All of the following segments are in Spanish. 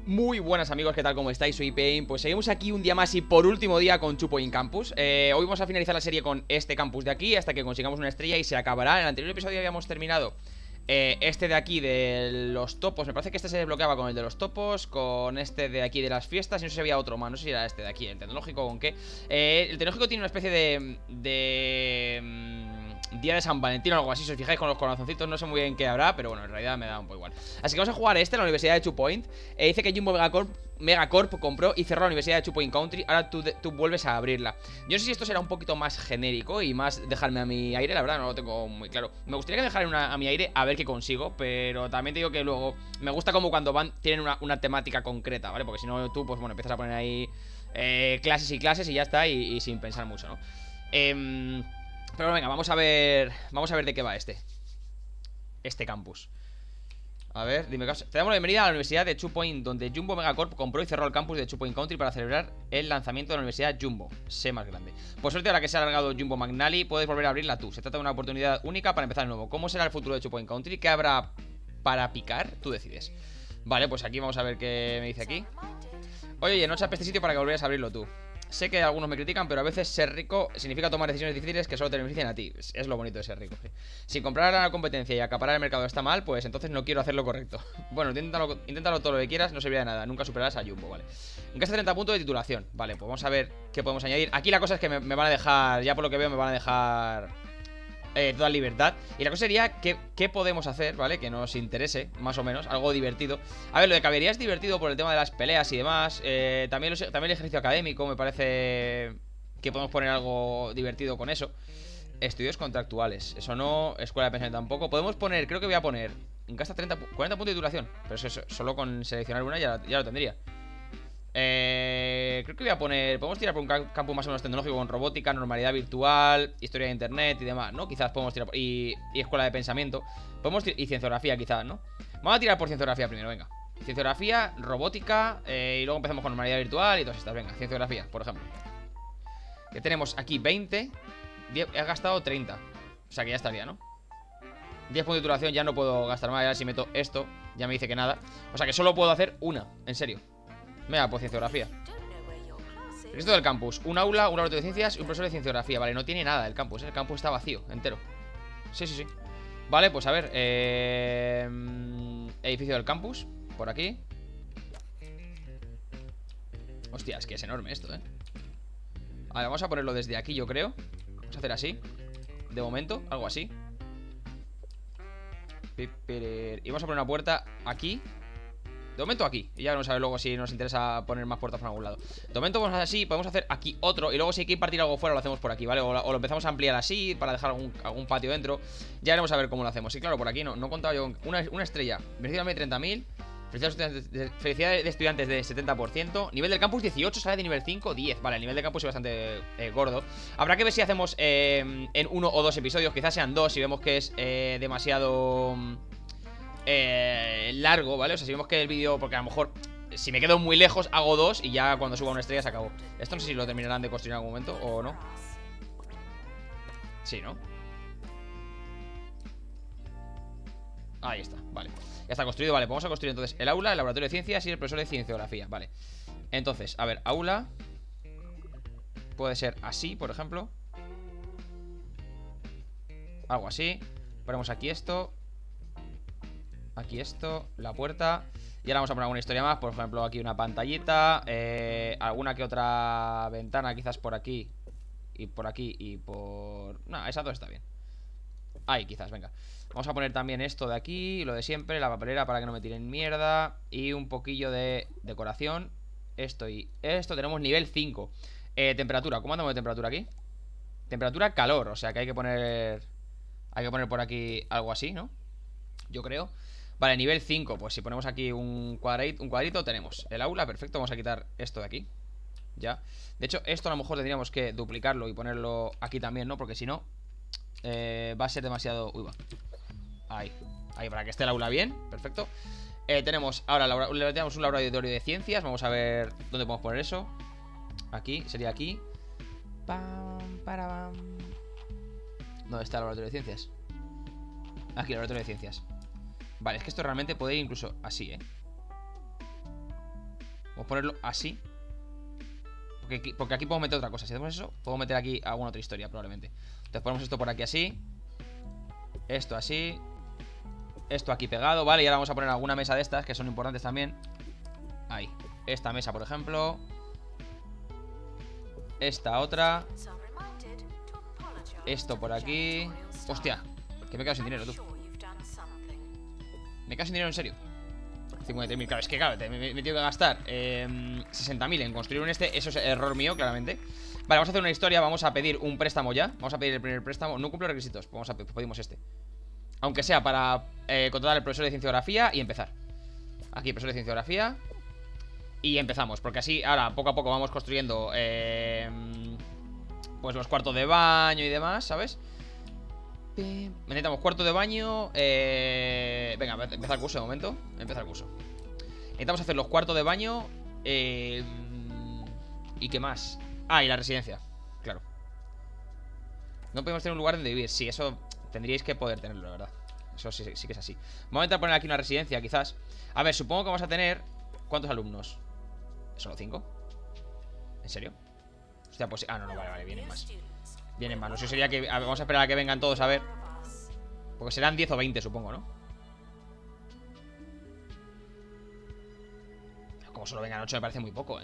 Muy buenas amigos, ¿qué tal? ¿Cómo estáis? Soy Pain. Pues seguimos aquí un día más y por último día con 2 Point Campus. Hoy vamos a finalizar la serie con este campus de aquí hasta que consigamos una estrella y se acabará. En el anterior episodio habíamos terminado este de aquí de los topos. Me parece que este se desbloqueaba con el de los topos, con este de aquí de las fiestas y no sé si había otro más, no sé si era este de aquí, el tecnológico con qué. El tecnológico tiene una especie de Día de San Valentín o algo así, si os fijáis con los corazoncitos, no sé muy bien qué habrá, pero bueno, en realidad me da un poco igual. Así que vamos a jugar este en la Universidad de 2 Point. Dice que Jumbo Megacorp compró y cerró la Universidad de 2 Point Country. Ahora tú vuelves a abrirla. Yo no sé si esto será un poquito más genérico y más dejarme a mi aire, la verdad no lo tengo muy claro. Me gustaría que me dejaran a mi aire a ver qué consigo, pero también te digo que luego me gusta como cuando tienen una temática concreta, ¿vale? Porque si no tú, pues bueno, empiezas a poner ahí clases y clases y ya está, y sin pensar mucho, ¿no? Pero venga, vamos a ver de qué va este campus. A ver, dime caso. Te damos la bienvenida a la Universidad de 2 Point, donde Jumbo Megacorp compró y cerró el campus de 2 Point Country para celebrar el lanzamiento de la Universidad Jumbo. Sé más grande. Por suerte, ahora que se ha alargado Jumbo McNally, puedes volver a abrirla tú. Se trata de una oportunidad única para empezar de nuevo. ¿Cómo será el futuro de 2 Point Country? ¿Qué habrá para picar? Tú decides. Vale, pues aquí vamos a ver qué me dice aquí. Oye, no echas este sitio para que volvieras a abrirlo tú. Sé que algunos me critican, pero a veces ser rico significa tomar decisiones difíciles que solo te benefician a ti. Es lo bonito de ser rico, ¿sí? Si comprar a la competencia y acaparar el mercado está mal, pues entonces no quiero hacer lo correcto. Bueno, inténtalo todo lo que quieras, no servirá de nada. Nunca superarás a Jumbo, ¿vale? Gasta 30 puntos de titulación. Vale, pues vamos a ver qué podemos añadir. Aquí la cosa es que me van a dejar, ya por lo que veo, me van a dejar toda libertad. Y la cosa sería qué podemos hacer, ¿vale? Que nos interese, más o menos, algo divertido. A ver, lo de caballería es divertido por el tema de las peleas y demás. También el ejercicio académico me parece que podemos poner algo divertido con eso. Estudios contractuales, eso no. Escuela de pensamiento tampoco. Podemos poner, creo que voy a poner gasta 40 puntos de titulación. Pero eso, solo con seleccionar una ya lo tendría. Creo que voy a poner. Podemos tirar por un campo más o menos tecnológico con robótica, normalidad virtual, historia de internet y demás, ¿no? Quizás podemos tirar por. Y escuela de pensamiento. Y cienciografía, quizás, ¿no? Vamos a tirar por cienciografía primero, venga. Cienciografía, robótica, y luego empezamos con normalidad virtual y todas estas. Venga, cienciografía, por ejemplo. Que tenemos aquí 20. He gastado 30. O sea que ya estaría, ¿no? 10 puntos de titulación, ya no puedo gastar más. Ya si meto esto, ya me dice que nada. O sea que solo puedo hacer una, en serio. Venga, pues cienciografía. Esto del campus, un aula, un laboratorio de ciencias y un profesor de cienciografía. Vale, no tiene nada el campus, el campus está vacío, entero. Sí. Vale, pues a ver edificio del campus, por aquí. Hostia, es que es enorme esto, Vale, vamos a ponerlo desde aquí, yo creo. Vamos a hacer así. De momento, algo así. Y vamos a poner una puerta aquí. De momento aquí, y ya vamos a ver luego si nos interesa poner más puertas por algún lado. De momento vamos a hacer así, podemos hacer aquí otro. Y luego si hay que impartir algo fuera lo hacemos por aquí, ¿vale? O lo empezamos a ampliar así, para dejar algún patio dentro. Ya veremos a ver cómo lo hacemos. Y claro, por aquí no contaba yo con una estrella. Beneficio de 30.000. Felicidad de estudiantes de 70%. Nivel del campus 18, sale de nivel 5, 10. Vale, el nivel del campus es bastante gordo. Habrá que ver si hacemos en 1 o 2 episodios. Quizás sean 2 si vemos que es demasiado largo, ¿vale? O sea, si vemos que el vídeo, porque a lo mejor si me quedo muy lejos hago 2 y ya cuando suba una estrella se acabó. Esto no sé si lo terminarán de construir en algún momento o no. Sí, ¿no? Ahí está, vale. Ya está construido, vale, pues vamos a construir entonces el aula, el laboratorio de ciencias y el profesor de cienciografía, vale. Entonces, a ver, aula puede ser así, por ejemplo. Algo así. Ponemos aquí esto. Aquí esto, la puerta. Y ahora vamos a poner alguna historia más. Por ejemplo, aquí una pantallita, alguna que otra ventana, quizás por aquí. Y por aquí y por... No, esa dos está bien. Ahí, quizás, venga. Vamos a poner también esto de aquí, lo de siempre, la papelera para que no me tiren mierda. Y un poquillo de decoración. Esto y esto, tenemos nivel 5. Temperatura, ¿cómo andamos de temperatura aquí? Temperatura, calor, o sea que hay que poner... Hay que poner por aquí algo así, ¿no? Yo creo. Vale, nivel 5, pues si ponemos aquí un cuadrito tenemos el aula, perfecto, vamos a quitar esto de aquí. Ya, de hecho esto a lo mejor tendríamos que duplicarlo y ponerlo aquí también, ¿no? Porque si no va a ser demasiado... Uy, va. Ahí, para que esté el aula bien, perfecto. Tenemos ahora tenemos un laboratorio de ciencias. Vamos a ver dónde podemos poner eso. Aquí, sería aquí. ¿Dónde está el laboratorio de ciencias? Aquí, el laboratorio de ciencias. Vale, es que esto realmente puede ir incluso así, ponerlo así. Porque aquí puedo meter otra cosa. Si hacemos eso, puedo meter aquí alguna otra historia probablemente. Entonces ponemos esto por aquí así. Esto así. Esto aquí pegado, vale. Y ahora vamos a poner alguna mesa de estas que son importantes también. Ahí. Esta mesa, por ejemplo. Esta otra. Esto por aquí. Hostia, que me he quedado sin dinero, tú. Me he quedado sin dinero, en serio. 53.000, claro, es que claro, me he tenido que gastar 60.000 en construir un este. Eso es error mío, claramente. Vale, vamos a hacer una historia, vamos a pedir un préstamo ya. Vamos a pedir el primer préstamo, no cumple requisitos. Pedimos este. Aunque sea para contratar al profesor de cienciografía y empezar. Aquí, profesor de cienciografía. Y empezamos, porque así ahora poco a poco vamos construyendo pues los cuartos de baño y demás, ¿sabes? Necesitamos cuarto de baño. Venga, empezar el curso de momento. Empezar el curso. Necesitamos hacer los cuartos de baño. ¿Y qué más? Ah, y la residencia, claro. No podemos tener un lugar donde vivir. Sí, eso tendríais que poder tenerlo, la verdad. Eso sí que es así. Vamos a intentar poner aquí una residencia, quizás. A ver, supongo que vamos a tener... ¿Cuántos alumnos? ¿Solo 5? ¿En serio? Hostia, pues... Ah, no, vale, vienen más. Vienen más, eso sería que... vamos a esperar a que vengan todos a ver. Porque serán 10 o 20, supongo, ¿no? Como solo vengan 8 me parece muy poco, ¿eh?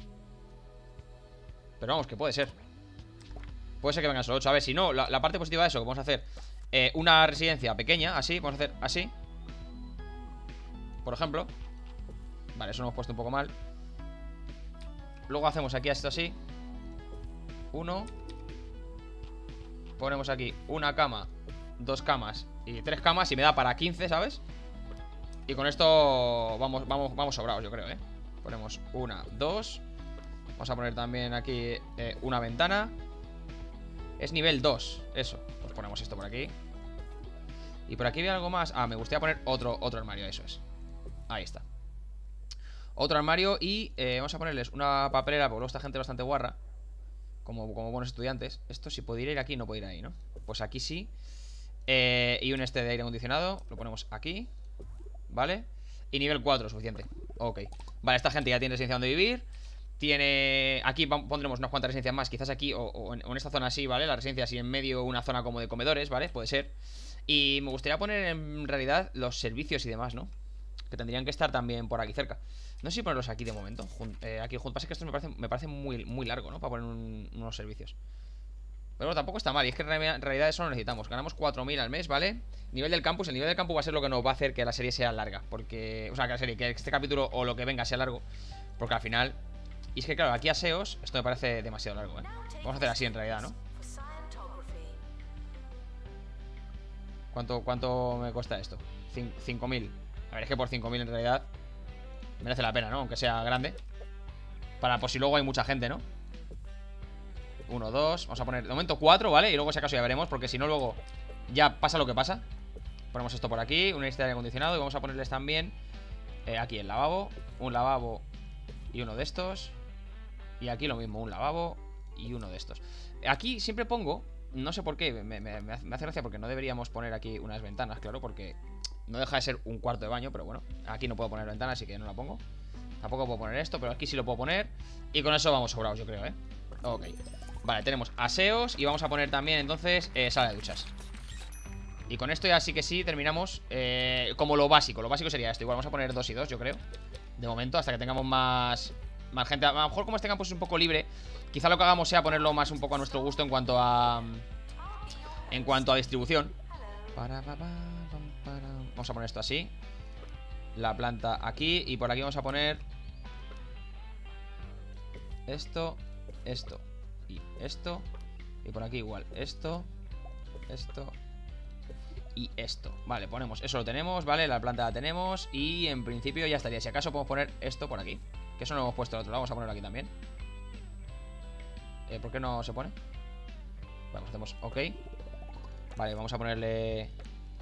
Pero vamos, que puede ser. Puede ser que vengan solo 8. A ver, si no, la parte positiva de eso, que vamos a hacer una residencia pequeña, así. Vamos a hacer así, por ejemplo. Vale, eso lo hemos puesto un poco mal. Luego hacemos aquí esto así. 1. Ponemos aquí una cama, 2 camas y 3 camas y me da para 15, ¿sabes? Y con esto vamos sobrados, yo creo, ¿eh? Ponemos 1, 2. Vamos a poner también aquí una ventana. Es nivel 2, eso. Pues ponemos esto por aquí. Y por aquí veo algo más. Ah, me gustaría poner otro armario, eso es. Ahí está. Otro armario y vamos a ponerles una papelera, porque luego esta gente es bastante guarra. Como buenos estudiantes. Esto si pudiera ir aquí, no puede ir ahí, ¿no? Pues aquí sí. Y un este de aire acondicionado. Lo ponemos aquí. ¿Vale? Y nivel 4, suficiente. Ok. Vale, esta gente ya tiene residencia donde vivir. Tiene... Aquí pondremos unas cuantas residencias más. Quizás aquí o en esta zona así, ¿vale? La residencia así en medio, una zona como de comedores, ¿vale? Puede ser. Y me gustaría poner en realidad los servicios y demás, ¿no? Que tendrían que estar también por aquí cerca. No sé si ponerlos aquí de momento. Aquí junto. Pasa que esto me parece muy largo, ¿no? Para poner unos servicios. Pero bueno, tampoco está mal. Y es que en realidad eso lo necesitamos. Ganamos 4.000 al mes, ¿vale? Nivel del campus. El nivel del campus va a ser lo que nos va a hacer que la serie sea larga. Porque... O sea, que este capítulo o lo que venga sea largo. Porque al final... Y es que claro, aquí aseos. Esto me parece demasiado largo, ¿eh? Vamos a hacer así en realidad, ¿no? ¿Cuánto me cuesta esto? 5.000. A ver, es que por 5.000 en realidad merece la pena, ¿no? Aunque sea grande. Para por si luego hay mucha gente, ¿no? 1, 2, vamos a poner de momento 4, ¿vale? Y luego si acaso ya veremos, porque si no luego ya pasa lo que pasa. Ponemos esto por aquí, una lista de aire acondicionado. Y vamos a ponerles también aquí el lavabo. Un lavabo y uno de estos. Y aquí lo mismo, un lavabo y uno de estos. Aquí siempre pongo, no sé por qué, me hace gracia porque no deberíamos poner aquí unas ventanas, claro, porque no deja de ser un cuarto de baño. Pero bueno, aquí no puedo poner ventanas, así que no la pongo. Tampoco puedo poner esto, pero aquí sí lo puedo poner. Y con eso vamos sobrados, yo creo, ¿eh? Ok. Vale, tenemos aseos. Y vamos a poner también, entonces, sala de duchas. Y con esto ya sí que sí terminamos como lo básico. Lo básico sería esto. Igual vamos a poner 2 y 2, yo creo. De momento, hasta que tengamos más gente. A lo mejor como este campo es un poco libre, quizá lo que hagamos sea ponerlo más un poco a nuestro gusto en cuanto a distribución. Vamos a poner esto así. La planta aquí. Y por aquí vamos a poner esto y esto. Y por aquí igual esto y esto. Vale, ponemos, eso lo tenemos, vale, la planta la tenemos. Y en principio ya estaría. Si acaso podemos poner esto por aquí, que eso no lo hemos puesto al otro lado, vamos a ponerlo aquí también. ¿Por qué no se pone? Vamos, hacemos ok. Vale, vamos a ponerle...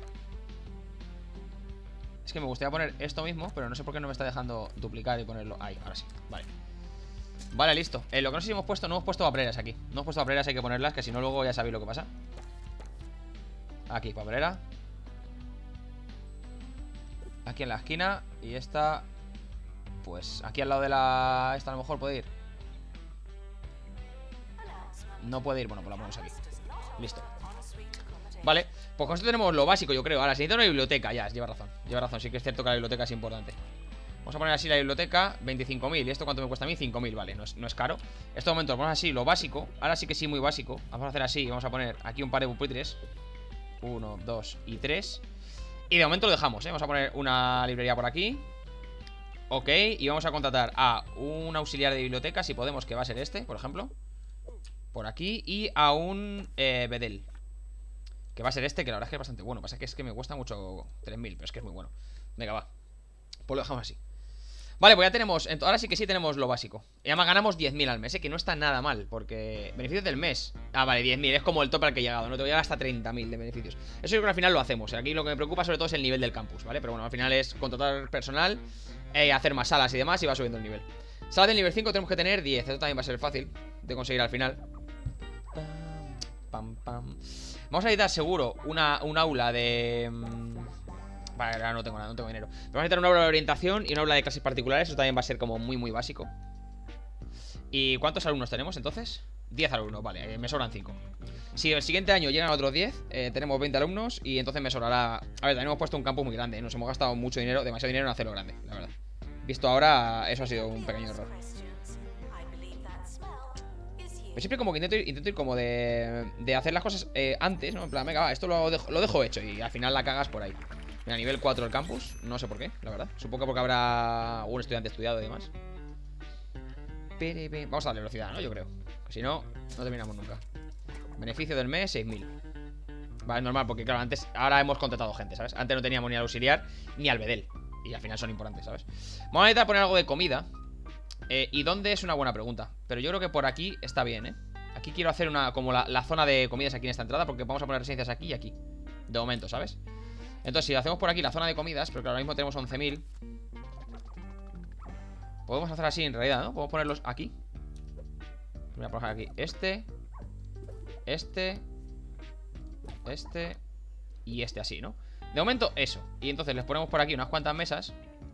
Es que me gustaría poner esto mismo, pero no sé por qué no me está dejando duplicar y ponerlo ahí, ahora sí, vale. Vale, listo. Lo que no sé si hemos puesto, no hemos puesto papeleras aquí. No hemos puesto papeleras, hay que ponerlas, que si no luego ya sabéis lo que pasa. Aquí, papelera. Aquí en la esquina. Y esta... pues aquí al lado de la... Esta a lo mejor puede ir. No puede ir, bueno, pues la ponemos aquí. Listo. Vale, pues con esto tenemos lo básico, yo creo. Ahora, se necesita una biblioteca, ya, lleva razón. Lleva razón, sí que es cierto que la biblioteca es importante. Vamos a poner así la biblioteca, 25.000. ¿Y esto cuánto me cuesta a mí? 5.000, vale, no es caro. Este momento lo ponemos así, lo básico. Ahora sí que sí, muy básico. Vamos a hacer así, vamos a poner aquí un par de pupitres. 1, 2 y 3. Y de momento lo dejamos, ¿eh? Vamos a poner una librería por aquí. Ok, y vamos a contratar a un auxiliar de biblioteca, si podemos, que va a ser este, por ejemplo. Por aquí, y a un bedel, que va a ser este, que la verdad es que es bastante bueno. Pasa que es que me cuesta mucho 3.000, pero es que es muy bueno. Venga, va, pues lo dejamos así. Vale, pues ya tenemos, ahora sí que sí tenemos lo básico. Y además ganamos 10.000 al mes, que no está nada mal. Porque, beneficios del mes. Ah, vale, 10.000, es como el tope al que he llegado. No te voy a llegar hasta 30.000 de beneficios. Eso yo creo que al final lo hacemos. Aquí lo que me preocupa sobre todo es el nivel del campus, ¿vale? Pero bueno, al final es contratar personal, hacer más salas y demás, y va subiendo el nivel. Sala del nivel 5 tenemos que tener 10. Eso también va a ser fácil de conseguir al final. Pam, pam. Vamos a necesitar seguro un aula de... Vale, ahora no tengo nada, no tengo dinero. Pero vamos a necesitar un aula de orientación y un aula de clases particulares. Eso también va a ser como muy básico. ¿Y cuántos alumnos tenemos entonces? 10 alumnos, vale, me sobran 5. Si el siguiente año llegan otros 10, tenemos 20 alumnos. Y entonces me sobrará... A ver, también hemos puesto un campus muy grande, ¿eh? Nos hemos gastado mucho dinero, demasiado dinero en hacerlo grande, la verdad. Visto ahora, eso ha sido un pequeño error. Pero siempre como que intento ir como de hacer las cosas antes, ¿no? En plan, venga, va, esto lo dejo hecho. Y al final la cagas por ahí. Mira, nivel 4 del campus, no sé por qué, la verdad. Supongo que porque habrá un estudiante estudiado y demás. Vamos a darle velocidad, ¿no? Yo creo. Que si no, no terminamos nunca. Beneficio del mes, 6.000. Vale, es normal, porque claro, ahora hemos contratado gente, ¿sabes? Antes no teníamos ni al auxiliar ni al bedel. Y al final son importantes, ¿sabes? Vamos a necesitar poner algo de comida. ¿Y dónde? Es una buena pregunta. Pero yo creo que por aquí está bien, ¿eh? Aquí quiero hacer como la zona de comidas aquí en esta entrada, porque vamos a poner residencias aquí y aquí. De momento, ¿sabes? Entonces, si hacemos por aquí la zona de comidas, pero que ahora mismo tenemos 11.000. Podemos hacer así en realidad, ¿no? Podemos ponerlos aquí. Voy a poner aquí este y este así, ¿no? De momento eso. Y entonces les ponemos por aquí unas cuantas mesas.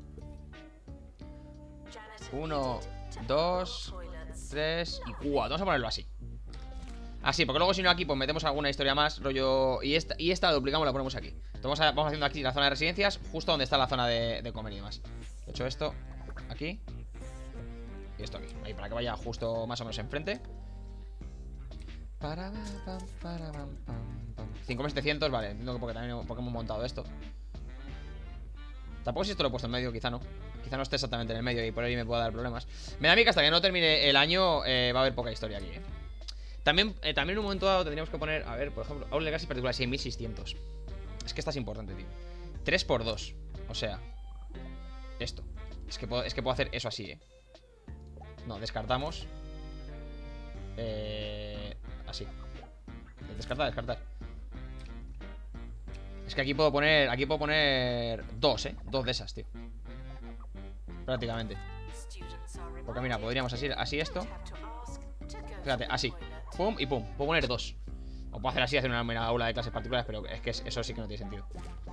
1, 2, 3 y 4. Vamos a ponerlo así. Así, porque luego si no aquí pues metemos alguna historia más, rollo... Y esta la duplicamos, la ponemos aquí. Entonces vamos haciendo aquí la zona de residencias, justo donde está la zona de comer y demás. He hecho esto aquí y esto aquí, ahí, para que vaya justo más o menos enfrente. 5.700, vale, entiendo que porque hemos montado esto. Tampoco si esto lo he puesto en medio, quizá no. Quizá no esté exactamente en el medio y por ahí me pueda dar problemas. Me da a mí que hasta que no termine el año va a haber poca historia aquí, También en un momento dado tendríamos que poner, a ver, por ejemplo, Aula de Clases Particulares 6.600. Es que esta es importante, tío. 3×2, o sea, esto. Es que puedo hacer eso así, No, descartamos. Así. Descartar. Es que aquí puedo poner 2, dos de esas, tío. Prácticamente. Porque mira, podríamos así esto. Fíjate, así. Pum y pum. Puedo poner 2. O puedo hacer así, hacer una aula de clases particulares, pero es que eso sí que no tiene sentido.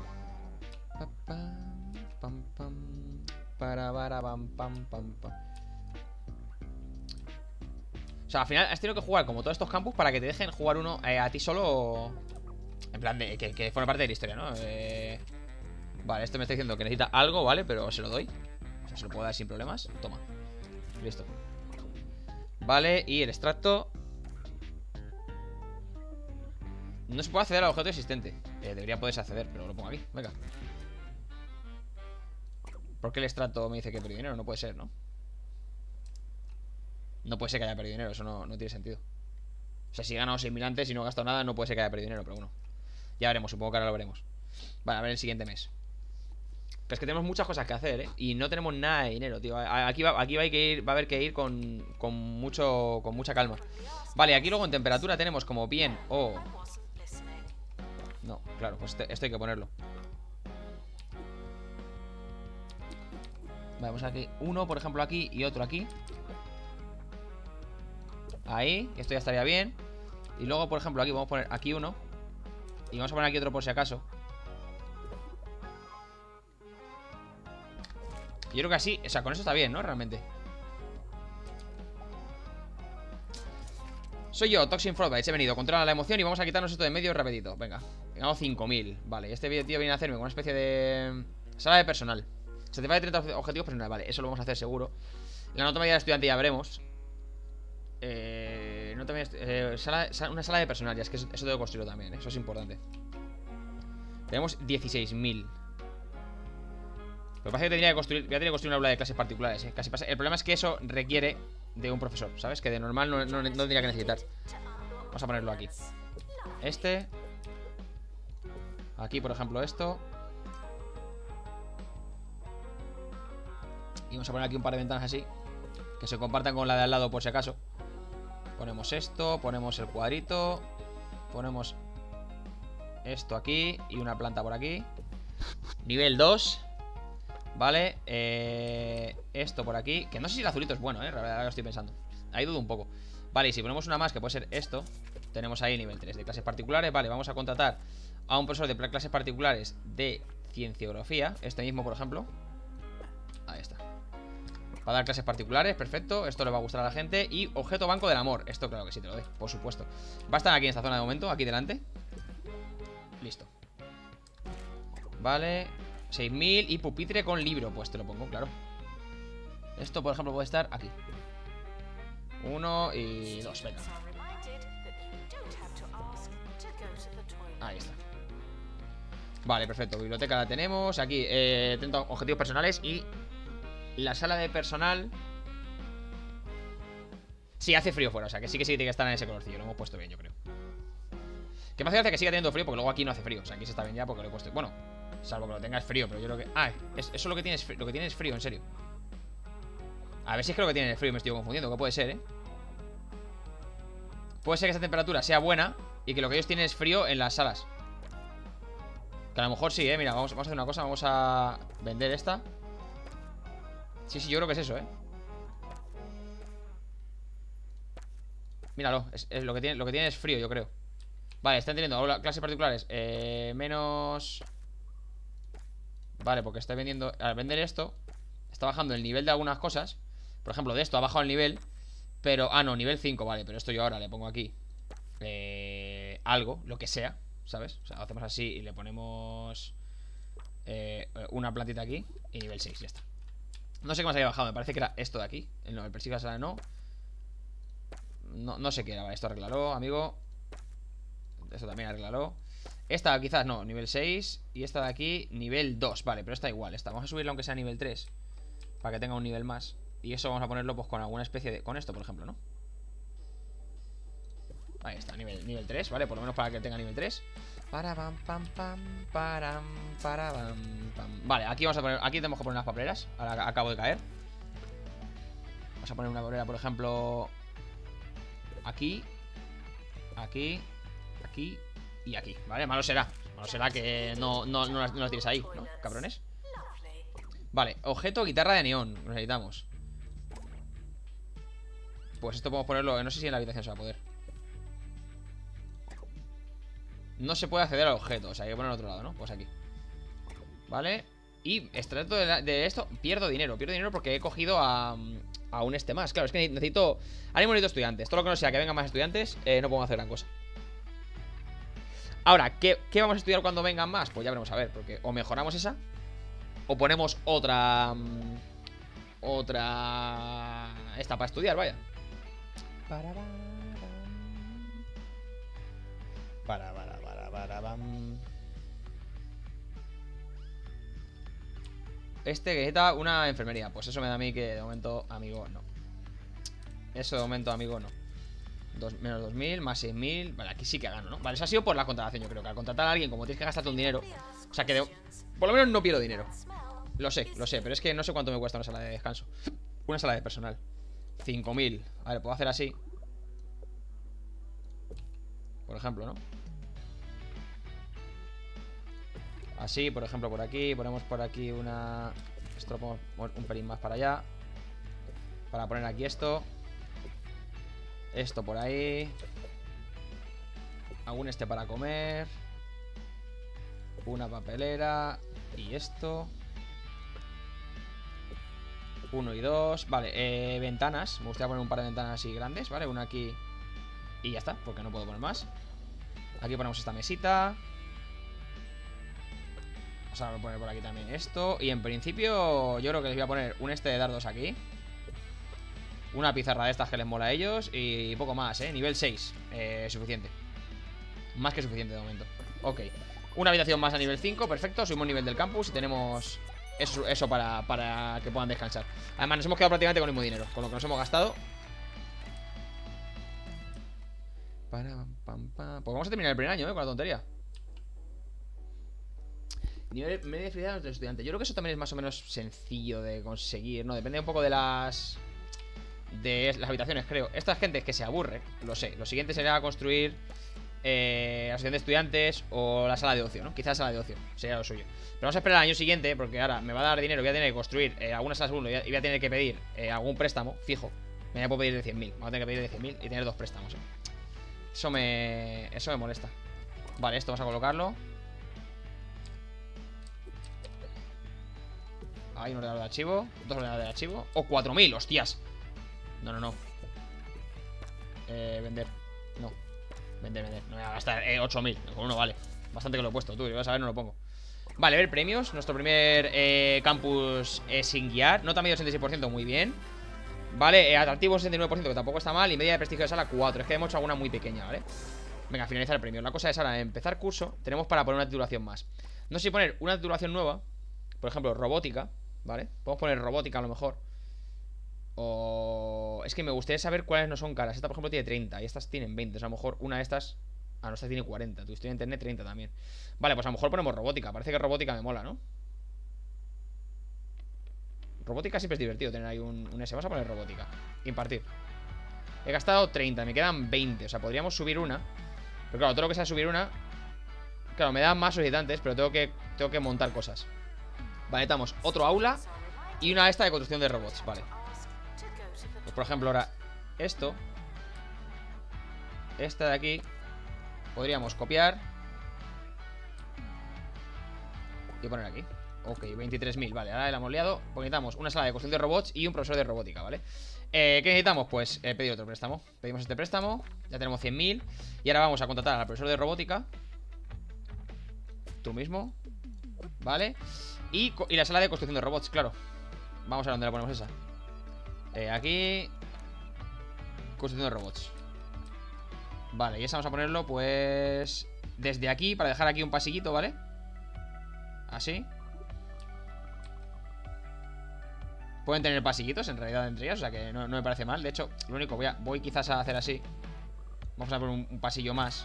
O sea, al final has tenido que jugar como todos estos campus para que te dejen jugar uno a ti solo. En plan de que forma parte de la historia, ¿no? Vale, esto me está diciendo que necesita algo, ¿vale? Pero se lo doy. O sea, se lo puedo dar sin problemas. Toma. Listo. Vale, y el extracto. No se puede acceder al objeto existente. Debería poderse acceder, pero lo pongo aquí. Venga. ¿Por qué el extracto me dice que he perdido dinero? No puede ser, ¿no? No puede ser que haya perdido dinero, eso no tiene sentido. O sea, si he ganado 6.000 antes y no he gastado nada, no puede ser que haya perdido dinero, pero bueno. Ya veremos, supongo que ahora lo veremos. Vale, a ver el siguiente mes. Pero es que tenemos muchas cosas que hacer, y no tenemos nada de dinero, tío. Aquí va a haber que ir con mucha calma. Vale, aquí luego en temperatura tenemos como bien o... No, claro, pues esto hay que ponerlo. Vamos aquí, uno por ejemplo aquí y otro aquí. Ahí, esto ya estaría bien. Y luego por ejemplo aquí vamos a poner aquí uno. Y vamos a poner aquí otro por si acaso. Yo creo que así, o sea, con eso está bien, ¿no? Realmente. Soy yo, Toxin Frostbite, he venido, controla la emoción y vamos a quitarnos esto de medio rapidito. Venga, ganamos 5000. Vale, este tío viene a hacerme una especie de sala de personal. Satisface de 30 objetivos personales, vale, eso lo vamos a hacer seguro. La anatomía del estudiante ya veremos. Una sala de personal, ya es que eso tengo que construirlo también, eso es importante. Tenemos 16.000. Lo que pasa es que voy a tener que construir una aula de clases particulares, casi pasa. El problema es que eso requiere de un profesor, ¿sabes? Que de normal no tendría que necesitar. Vamos a ponerlo aquí. Este. Aquí, por ejemplo, esto. Y vamos a poner aquí un par de ventanas así, que se compartan con la de al lado por si acaso. Ponemos esto, ponemos el cuadrito, ponemos esto aquí y una planta por aquí. Nivel 2. Vale, esto por aquí, que no sé si el azulito es bueno, la verdad lo estoy pensando. Ahí dudo un poco. Vale, y si ponemos una más, que puede ser esto, tenemos ahí nivel 3 de clases particulares. Vale, vamos a contratar a un profesor de clases particulares de cienciografía. Este mismo, por ejemplo. Ahí está. Va a dar clases particulares, perfecto. Esto le va a gustar a la gente. Y objeto banco del amor. Esto claro que sí te lo doy, por supuesto. Va a estar aquí en esta zona de momento, aquí delante. Listo. Vale, 6000 y pupitre con libro. Pues te lo pongo, claro. Esto, por ejemplo, puede estar aquí. 1 y 2, venga. Ahí está. Vale, perfecto, biblioteca la tenemos. Aquí, 30 objetivos personales. Y la sala de personal. Sí, hace frío fuera, o sea que sí que tiene que estar en ese colorcillo. Lo hemos puesto bien, yo creo. Que me hace gracia que siga teniendo frío, porque luego aquí no hace frío. O sea, aquí se está bien ya porque lo he puesto. Bueno, salvo que lo tengas frío, pero yo creo que... Ah, eso es lo que tienes, lo que tienes frío, en serio. A ver si es que lo que tiene frío me estoy confundiendo, que puede ser, Puede ser que esta temperatura sea buena y que lo que ellos tienen es frío en las salas. Que a lo mejor sí, mira, vamos a hacer una cosa. Vamos a vender esta. Sí, yo creo que es eso, Míralo, lo que tiene es frío, yo creo. Vale, están teniendo clases particulares menos... Vale, porque está vendiendo... Al vender esto, está bajando el nivel de algunas cosas. Por ejemplo, de esto ha bajado el nivel. Pero, no, nivel 5, vale. Pero esto yo ahora le pongo aquí algo, lo que sea, ¿sabes? O sea, hacemos así y le ponemos una plantita aquí. Y nivel 6, ya está. No sé qué más había bajado, me parece que era esto de aquí. No, el persigue a la sala no. No sé qué era, vale, esto arréglalo, amigo. Esto también arréglalo. Esta quizás no, nivel 6. Y esta de aquí, nivel 2, vale, pero está igual esta. Vamos a subirla aunque sea nivel 3 para que tenga un nivel más. Y eso vamos a ponerlo pues con alguna especie de... Con esto, por ejemplo, ¿no? Ahí está, nivel 3, ¿vale? Por lo menos para que tenga nivel 3. Vale, aquí vamos a poner... Aquí tenemos que poner unas papeleras. Ahora acabo de caer. Vamos a poner una papelera, por ejemplo... Aquí. Aquí. Aquí. Y aquí, ¿vale? Malo será que no las tires ahí, ¿no? Cabrones. Vale, objeto guitarra de neón. Lo necesitamos. Pues esto podemos ponerlo... No sé si en la habitación se va a poder. No se puede acceder al objeto, o sea, hay que ponerlo en otro lado, ¿no? Pues aquí. Vale. Y extracto de esto. Pierdo dinero porque he cogido a un más. Claro, es que necesito... Ahora necesito estudiantes. Todo lo que no sea que vengan más estudiantes, no podemos hacer gran cosa. Ahora, ¿qué vamos a estudiar cuando vengan más? Pues ya veremos a ver, porque o mejoramos esa o ponemos otra esta para estudiar, vaya. Este que necesita una enfermería. Pues eso me da a mí que de momento, amigo, no. Eso de momento, amigo, no. Menos 2000, más 6000. Vale, aquí sí que gano, ¿no? Vale, eso ha sido por la contratación, yo creo. Que al contratar a alguien, como tienes que gastarte un dinero, o sea que por lo menos no pierdo dinero. Lo sé, pero es que no sé cuánto me cuesta una sala de descanso. Una sala de personal. 5000. A ver, puedo hacer así, por ejemplo, ¿no? Así, por ejemplo, por aquí. Ponemos por aquí una... Esto lo ponemos un pelín más para allá. Para poner aquí esto. Esto por ahí. Algún para comer. Una papelera. Y esto. 1 y 2. Vale, ventanas. Me gustaría poner un par de ventanas así grandes, ¿vale? Una aquí y ya está, porque no puedo poner más. Aquí ponemos esta mesita. Vamos a poner por aquí también esto. Y en principio yo creo que les voy a poner un de dardos aquí. Una pizarra de estas que les mola a ellos. Y poco más, nivel 6, suficiente. Más que suficiente de momento. Ok, una habitación más a nivel 5, perfecto. Subimos nivel del campus y tenemos eso para que puedan descansar. Además nos hemos quedado prácticamente con el mismo dinero, con lo que nos hemos gastado. Pues vamos a terminar el primer año, con la tontería. Nivel medio de felicidad de estudiante. Yo creo que eso también es más o menos sencillo de conseguir, ¿no? Depende un poco de las habitaciones, creo. Esta gente es que se aburre, lo sé. Lo siguiente sería construir la asociación de estudiantes o la sala de ocio, ¿no? Quizás la sala de ocio sería lo suyo. Pero vamos a esperar al año siguiente, porque ahora me va a dar dinero. Voy a tener que construir algunas salas 1 y voy a tener que pedir algún préstamo fijo. Me puedo pedir de 100.000. Vamos a tener que pedir de 100.000 y tener 2 préstamos, Eso me molesta. Vale, esto vamos a colocarlo. Hay un ordenador de archivo, 2 ordenadores de archivo. ¡Oh, 4.000! ¡Hostias! No. Vender. No. Vender. No me voy a gastar 8.000. Con uno vale. Bastante que lo he puesto, tú. Si vas a ver, no lo pongo. Vale, ver premios. Nuestro primer campus sin guiar. Nota medio 86%, muy bien. Vale, atractivo 69%, que tampoco está mal. Y media de prestigio de sala 4. Es que hemos hecho alguna muy pequeña, ¿vale? Venga, finalizar el premio. La cosa es ahora empezar curso. Tenemos para poner una titulación más. No sé si poner una titulación nueva. Por ejemplo, robótica, ¿vale? Podemos poner robótica a lo mejor. O... es que me gustaría saber cuáles no son caras. Esta, por ejemplo, tiene 30 y estas tienen 20. O sea, a lo mejor una de estas... ah, no, esta tiene 40. Tu historia de internet 30 también. Vale, pues a lo mejor ponemos robótica. Parece que robótica me mola, ¿no? Robótica siempre es divertido tener ahí un S. Vamos a poner robótica. Impartir. He gastado 30, me quedan 20. O sea, podríamos subir una. Pero claro, todo lo que sea subir una... claro, me dan más solicitantes, pero tengo que montar cosas. Vale, necesitamos otro aula y una esta de construcción de robots, vale. Pues por ejemplo ahora esto, esta de aquí, podríamos copiar y poner aquí. Ok, 23.000, vale, ahora la hemos liado. Pues necesitamos una sala de construcción de robots y un profesor de robótica, ¿vale? ¿Qué necesitamos? Pues pedir otro préstamo. Pedimos este préstamo, ya tenemos 100.000. Y ahora vamos a contratar al profesor de robótica. Tú mismo, ¿vale? Y la sala de construcción de robots, claro. Vamos a ver dónde la ponemos esa. Aquí. Construcción de robots. Vale, y esa vamos a ponerlo pues desde aquí, para dejar aquí un pasillito, ¿vale? Así. Pueden tener pasillitos en realidad entre ellas, o sea que no me parece mal. De hecho, lo único, voy quizás a hacer así. Vamos a poner un pasillo más.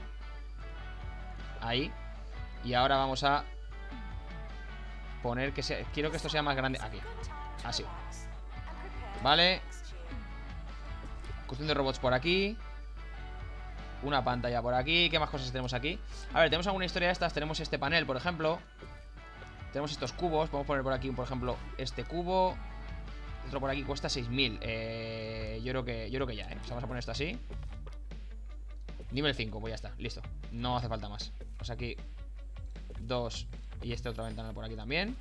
Ahí. Y ahora vamos a poner que sea... quiero que esto sea más grande. Aquí, así. Vale. Cuestión de robots por aquí. Una pantalla por aquí. ¿Qué más cosas tenemos aquí? A ver, tenemos alguna historia de estas. Tenemos este panel, por ejemplo. Tenemos estos cubos. Podemos poner por aquí, por ejemplo, este cubo. Otro por aquí cuesta 6.000. Yo creo que ya, Pues vamos a poner esto así. Nivel 5, pues ya está, listo. No hace falta más. Pues aquí 2. Y esta otra ventana por aquí también.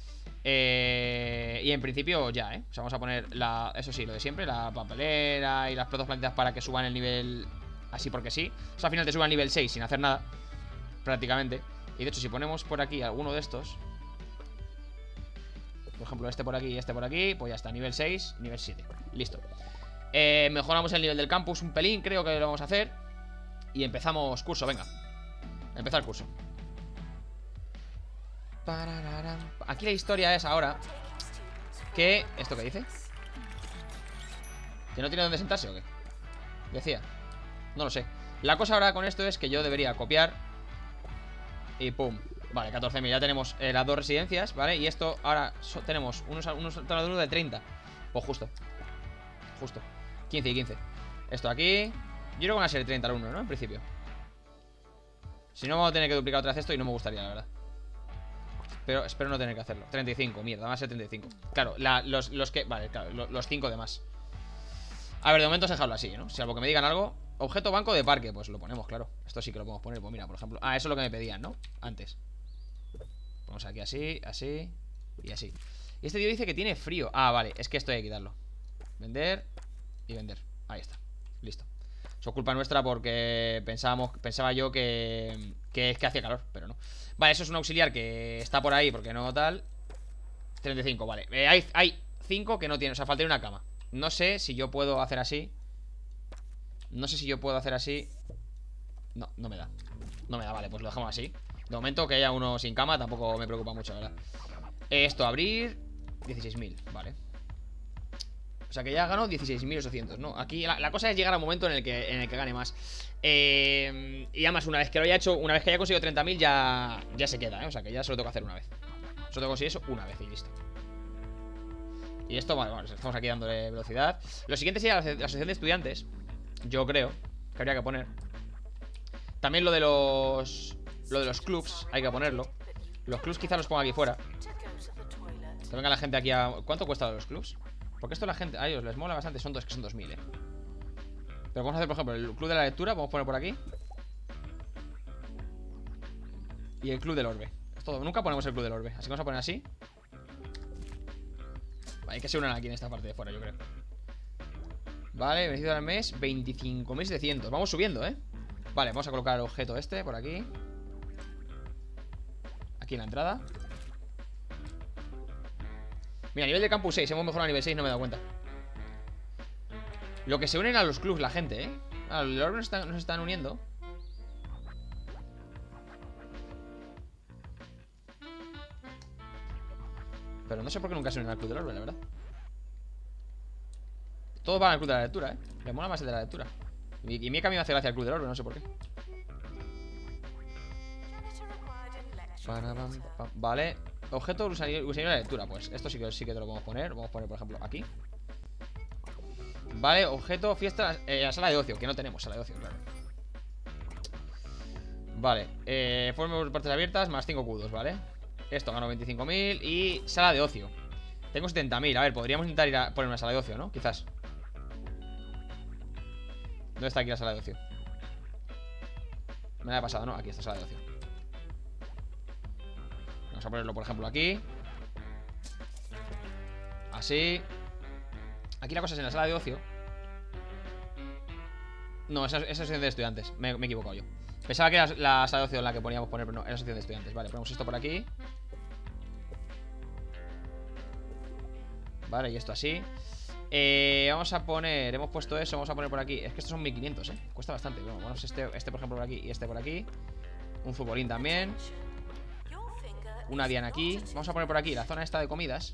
Y en principio ya, O sea, vamos a poner eso sí, lo de siempre. La papelera y las protos planteadas para que suban el nivel así porque sí. O sea, al final te suban al nivel 6 sin hacer nada, prácticamente. Y de hecho, si ponemos por aquí alguno de estos, por ejemplo, este por aquí y este por aquí, pues ya está, nivel 6, nivel 7. Listo. Mejoramos el nivel del campus un pelín, creo que lo vamos a hacer. Y empezamos curso, venga. Empezar curso. Aquí la historia es ahora que... ¿esto qué dice? ¿Que no tiene dónde sentarse o qué? Decía. No lo sé. La cosa ahora con esto es que yo debería copiar y pum. Vale, 14.000, ya tenemos las 2 residencias, ¿vale? Y esto ahora tenemos unos tornados de 30. Pues justo. 15 y 15. Esto aquí. Yo creo que van a ser 30 al 1, ¿no? En principio. Si no, vamos a tener que duplicar otra vez esto y no me gustaría, la verdad. Pero espero no tener que hacerlo. 35, mierda, van a ser 35. Claro, los que... vale, claro, los 5 de más. A ver, de momento os he dejado así, ¿no? Si algo que me digan algo. Objeto banco de parque, pues lo ponemos, claro. Esto sí que lo podemos poner, pues mira, por ejemplo. Eso es lo que me pedían, ¿no? Antes. Ponemos aquí así, así y así. Y este tío dice que tiene frío. Ah, vale, es que esto hay que quitarlo. Vender y vender. Ahí está, listo. Eso es culpa nuestra porque pensaba yo que hacía calor, pero no. Vale, eso es un auxiliar que está por ahí porque no tal. 35, vale. Hay 5 que no tienen, o sea, falta una cama. No sé si yo puedo hacer así. No sé si yo puedo hacer así. No, no me da. No me da, vale, pues lo dejamos así. De momento que haya uno sin cama tampoco me preocupa mucho, ¿verdad? Esto, abrir 16.000, vale. O sea que ya ganó 16.800, ¿no? Aquí la cosa es llegar a un momento en el que gane más. Y además una vez que lo haya hecho, una vez que haya conseguido 30.000 ya se queda, ¿eh? O sea que ya solo tengo que hacer una vez. Solo tengo que conseguir eso una vez y listo. Y esto, bueno, estamos aquí dándole velocidad. Lo siguiente sería la asociación de estudiantes. Yo creo que habría que poner. También lo de los clubs hay que ponerlo. Los clubs quizás los ponga aquí fuera. Que venga la gente aquí a... ¿Cuánto cuesta los clubs? Porque esto la gente... A ellos les mola bastante. Son 2.000, Pero vamos a hacer, por ejemplo, el club de la lectura. Vamos a poner por aquí. Y el club del orbe. Nunca ponemos el club del orbe. Así que vamos a poner así. Vale, hay que se unan aquí en esta parte de fuera, yo creo. Vale, beneficio al mes 25.700. Vamos subiendo, ¿eh? Vale, vamos a colocar el objeto este por aquí. Aquí en la entrada. Mira, a nivel de campus 6, hemos mejorado a nivel 6, no me he dado cuenta. Lo que se unen a los clubs la gente, ¿eh? Ah, los orbe nos están uniendo. Pero no sé por qué nunca se unen al club del orbe, la verdad. Todos van al club de la lectura, ¿eh? Me mola más el de la lectura. Y mi camino hace gracia al club del orbe, no sé por qué. Vale. Objeto usaría la lectura. Pues esto sí que te lo podemos poner. Vamos a poner, por ejemplo, aquí. Vale, objeto, fiesta, la sala de ocio. Que no tenemos sala de ocio, claro. Vale, forma partes abiertas más 5 cudos, ¿vale? Esto gano 25.000 y sala de ocio. Tengo 70.000, a ver, podríamos intentar ir a poner una sala de ocio, ¿no? Quizás. ¿Dónde está aquí la sala de ocio? Me la he pasado, ¿no? Aquí está la sala de ocio. Vamos a ponerlo, por ejemplo, aquí. Así. Aquí la cosa es en la sala de ocio. No, esa es sección de estudiantes. Me he equivocado yo. Pensaba que era la sala de ocio en la que poníamos poner, pero no, era la sección de estudiantes. Vale, ponemos esto por aquí. Vale, y esto así. Vamos a poner, hemos puesto eso, vamos a poner por aquí. Es que estos son 1.500, cuesta bastante. Bueno, ponemos este por ejemplo por aquí y este por aquí. Un futbolín también. Una diana aquí. Vamos a poner por aquí la zona esta de comidas.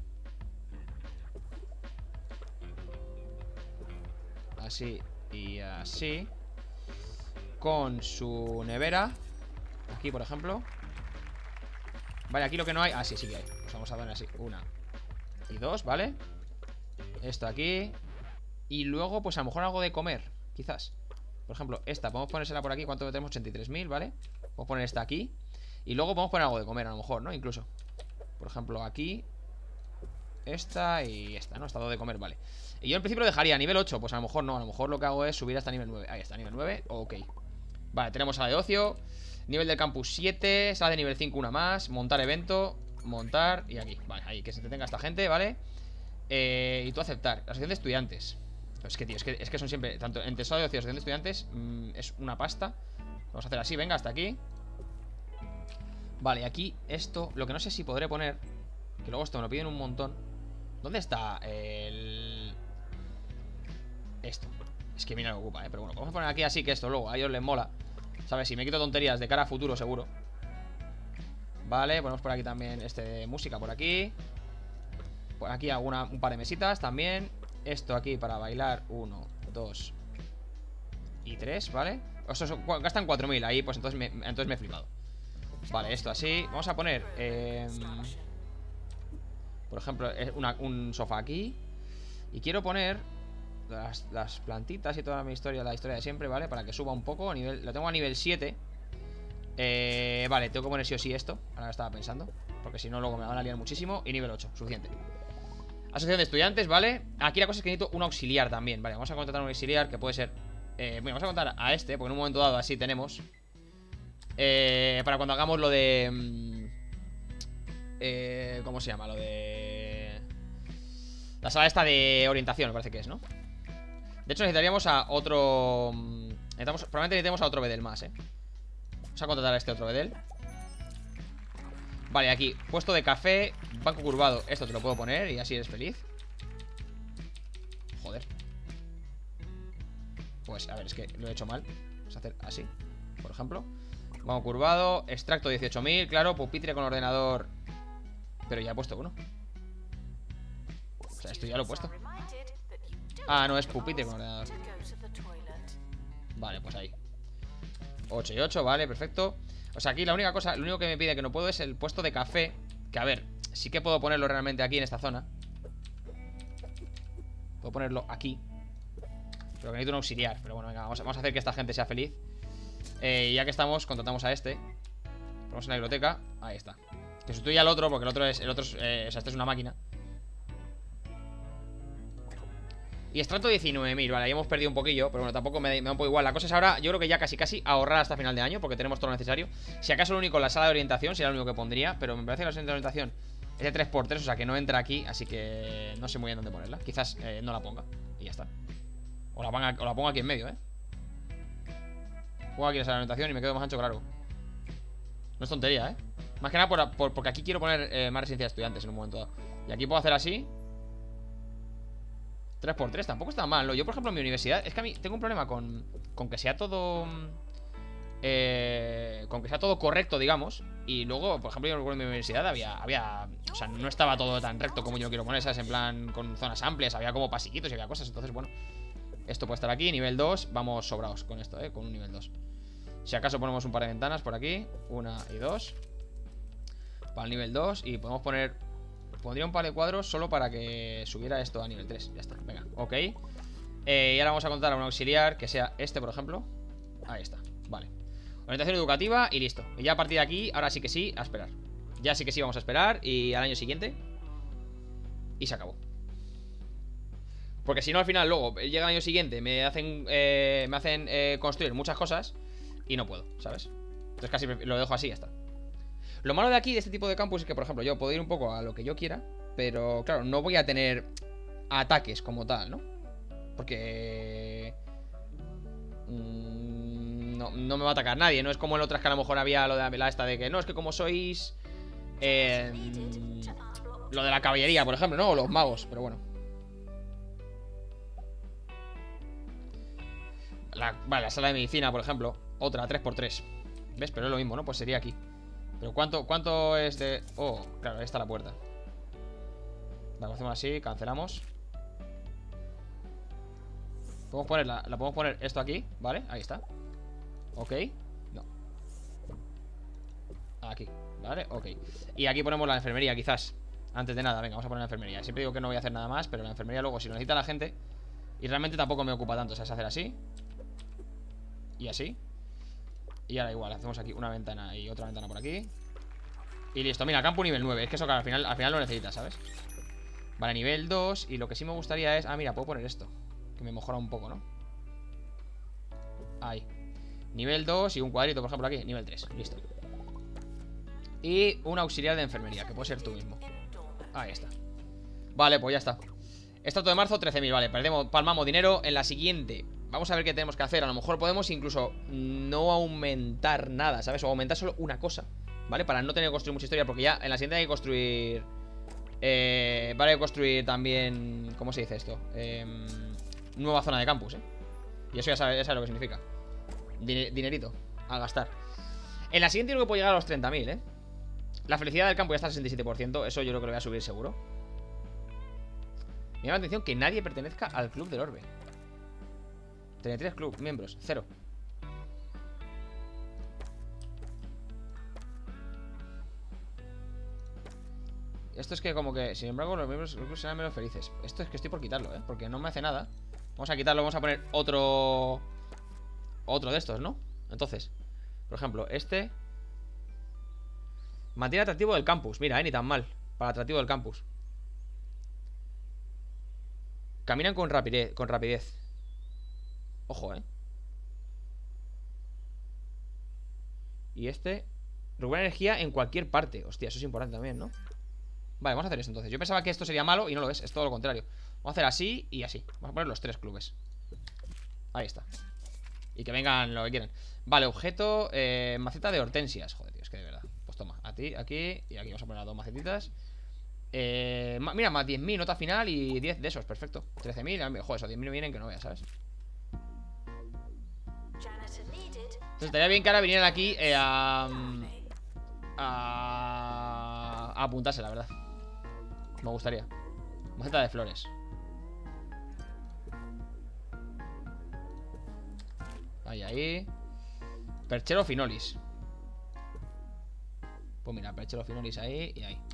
Así y así. Con su nevera. Aquí, por ejemplo. Vale, aquí lo que no hay... Ah, sí, sí que hay. Pues vamos a poner así, 1 y 2, ¿vale? Esto aquí. Y luego, pues a lo mejor algo de comer, quizás. Por ejemplo, esta, podemos ponérsela por aquí. ¿Cuánto tenemos? 83.000, ¿vale? Vamos a poner esta aquí. Y luego podemos poner algo de comer, a lo mejor, ¿no? Incluso. Por ejemplo, aquí. Esta y esta, ¿no? Estado de comer, vale. Y yo en principio lo dejaría a nivel 8. Pues a lo mejor no, a lo mejor lo que hago es subir hasta nivel 9. Ahí está, nivel 9, ok. Vale, tenemos sala de ocio. Nivel del campus 7. Sala de nivel 5, una más. Montar evento. Montar y aquí, vale, ahí, que se entretenga esta gente, ¿vale? Y tú aceptar. La asociación de estudiantes. Es que, tío, es que son siempre, tanto entre sala de ocio y asociación de estudiantes, es una pasta. Vamos a hacer así, venga, hasta aquí. Vale, aquí esto, lo que no sé si podré poner, que luego esto me lo piden un montón. ¿Dónde está esto? Es que mira lo que ocupa, pero bueno, vamos a poner aquí así, que esto luego a ellos les mola, ¿sabes? Si me quito tonterías de cara a futuro, seguro. Vale, ponemos por aquí también de música por aquí. Por aquí un par de mesitas también. Esto aquí para bailar, 1, 2 y 3, ¿vale? Gastan 4.000 ahí, pues entonces me he flipado. Vale, esto así. Vamos a poner por ejemplo, un sofá aquí. Y quiero poner las plantitas y toda mi historia, la historia de siempre, ¿vale? Para que suba un poco, lo tengo a nivel 7. Vale, tengo que poner sí o sí esto. Ahora lo estaba pensando, porque si no luego me van a liar muchísimo. Y nivel 8, suficiente. Asociación de estudiantes, ¿vale? Aquí la cosa es que necesito un auxiliar también. Vale, vamos a contratar un auxiliar que puede ser bueno, vamos a contar a este, porque en un momento dado así tenemos para cuando hagamos lo de ¿cómo se llama? Lo de La sala esta de orientación, me parece que es, ¿no? De hecho necesitaríamos a otro... probablemente necesitemos a otro bedel más, Vamos a contratar a este otro bedel. Vale, aquí, puesto de café, banco curvado. Esto te lo puedo poner y así eres feliz. Joder. Pues, a ver, es que lo he hecho mal. Vamos a hacer así, por ejemplo. Banco curvado, extracto 18.000. Claro, pupitre con ordenador. Pero ya he puesto uno. O sea, esto ya lo he puesto. Ah, no, es pupitre con ordenador. Vale, pues ahí 8 y 8, vale, perfecto. O sea, aquí la única cosa, lo único que me pide que no puedo es el puesto de café. Que a ver, sí que puedo ponerlo realmente aquí en esta zona. Puedo ponerlo aquí. Pero que necesito un auxiliar. Pero bueno, venga, vamos a hacer que esta gente sea feliz. Ya que estamos, contratamos a este. Ponemos en la biblioteca, ahí está. Que sustituya al otro, porque el otro es, o sea, este es una máquina. Y extracto 19.000, vale, ahí hemos perdido un poquillo. Pero bueno, tampoco me da un poco igual. La cosa es ahora, yo creo que ya casi ahorrar hasta final de año, porque tenemos todo lo necesario. Si acaso lo único, la sala de orientación sería lo único que pondría. Pero me parece que la sala de orientación es de 3x3, o sea que no entra aquí. Así que no sé muy bien dónde ponerla. Quizás no la ponga y ya está. O la pongo aquí en medio, Pongo aquí la sala de orientación y me quedo más ancho que largo. No es tontería, Más que nada porque aquí quiero poner más residencia de estudiantes en un momento dado. Y aquí puedo hacer así 3x3, tampoco está mal, ¿no? Yo, por ejemplo, en mi universidad, es que a mí tengo un problema con que sea todo con que sea todo correcto, digamos. Y luego, por ejemplo, yo recuerdo en mi universidad había o sea, no estaba todo tan recto como yo lo quiero poner, ¿sabes? En plan, con zonas amplias, había como pasillitos y había cosas. Entonces, bueno, esto puede estar aquí, nivel 2. Vamos sobrados con esto, con un nivel 2. Si acaso ponemos un par de ventanas por aquí, 1 y 2 para el nivel 2. Y podemos poner... Pondría un par de cuadros solo para que subiera esto a nivel 3. Ya está, venga, ok. Y ahora vamos a contar a un auxiliar que sea este, por ejemplo. Ahí está, vale. Orientación educativa y listo. Y ya a partir de aquí, ahora sí que sí, a esperar. Ya sí que sí vamos a esperar. Y al año siguiente y se acabó. Porque si no, al final luego llega el año siguiente, me hacen construir muchas cosas y no puedo, ¿sabes? Entonces casi lo dejo así y ya está. Lo malo de aquí, de este tipo de campus, es que, por ejemplo, yo puedo ir un poco a lo que yo quiera, pero, claro, no voy a tener ataques como tal, ¿no? Porque... no me va a atacar nadie. No es como en otras que a lo mejor había lo de la esta de que no, es que como sois... lo de la caballería, por ejemplo, ¿no? O los magos, pero bueno. Vale, la sala de medicina, por ejemplo. Otra, 3x3. ¿Ves? Pero es lo mismo, ¿no? Pues sería aquí. Pero ¿cuánto es de...? Oh, claro, ahí está la puerta. Vale, hacemos así, cancelamos. Podemos ponerla, la podemos poner esto aquí, ¿vale? Ahí está. Ok, no. Aquí, ¿vale? Ok. Y aquí ponemos la enfermería, quizás. Antes de nada, venga, vamos a poner la enfermería. Siempre digo que no voy a hacer nada más, pero la enfermería luego, si lo necesita la gente. Y realmente tampoco me ocupa tanto, o sea, es hacer así y así. Y ahora igual, hacemos aquí una ventana y otra ventana por aquí. Y listo, mira, campo nivel 9. Es que eso que al final lo necesitas, ¿sabes? Vale, nivel 2. Y lo que sí me gustaría es... Ah, mira, puedo poner esto, que me mejora un poco, ¿no? Ahí. Nivel 2 y un cuadrito, por ejemplo, aquí. Nivel 3, listo. Y un auxiliar de enfermería, que puede ser tú mismo. Ahí está. Vale, pues ya está. Estrato de marzo, 13.000, vale, palmamos dinero. En la siguiente, vamos a ver qué tenemos que hacer. A lo mejor podemos incluso no aumentar nada, ¿sabes? O aumentar solo una cosa, ¿vale? Para no tener que construir mucha historia, porque ya en la siguiente hay que construir... vale, hay que construir también... ¿Cómo se dice esto? Nueva zona de campus, Y eso ya sabes lo que significa. Dinerito a gastar. En la siguiente creo que puedo llegar a los 30.000, La felicidad del campo ya está al 67%. Eso yo creo que lo voy a subir seguro. Me llama la atención que nadie pertenezca al club del orbe. 33 club, miembros, 0. Esto es que como que, sin embargo, los miembros del club serán menos felices. Esto es que estoy por quitarlo, porque no me hace nada. Vamos a quitarlo, vamos a poner otro de estos, ¿no? Entonces, por ejemplo, este mantiene atractivo del campus. Mira, ni tan mal. Para atractivo del campus. Caminan con rapidez. Ojo, Y este recupera energía en cualquier parte. Hostia, eso es importante también, ¿no? Vale, vamos a hacer esto entonces. Yo pensaba que esto sería malo y no lo es todo lo contrario. Vamos a hacer así y así. Vamos a poner los 3 clubes. Ahí está. Y que vengan lo que quieran. Vale, objeto, maceta de hortensias. Joder, tío, es que de verdad. Pues toma, a ti, aquí y aquí vamos a poner las 2 macetitas. Mira, más 10.000, nota final y 10 de esos, perfecto. 13.000, joder, esos 10.000 me vienen que no veas, ¿sabes? Entonces estaría bien que ahora vinieran aquí a apuntarse, la verdad. Me gustaría. Maceta de flores. Ahí. Perchero finolis. Pues mira, perchero finolis ahí y ahí.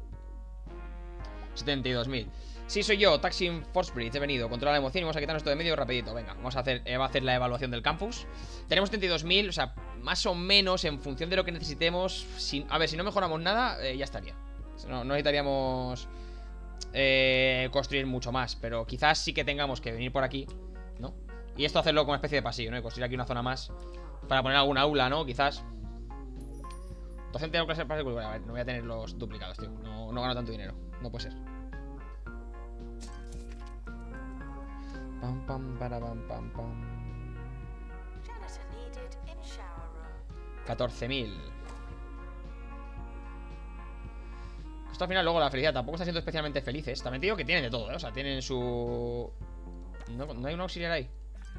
72.000. Sí, soy yo, Taxi Force Bridge. He venido, controla la emoción y vamos a quitarnos esto de medio rapidito. Venga, vamos a hacer, va a hacer la evaluación del campus. Tenemos 72.000, o sea, más o menos en función de lo que necesitemos. A ver, si no mejoramos nada, ya estaría. No necesitaríamos construir mucho más, pero quizás sí que tengamos que venir por aquí, ¿no? Y esto hacerlo como una especie de pasillo, ¿no? Y construir aquí una zona más para poner alguna aula, ¿no? Quizás. Docente de clase para el. A ver, no voy a tener los duplicados, tío. No gano tanto dinero. No puede ser. Pam, pam, para, pam, pam, pam. 14.000. Esto al final luego la felicidad tampoco está siendo especialmente felices. También te digo que tienen de todo, ¿eh? O sea, tienen su... No hay un auxiliar ahí.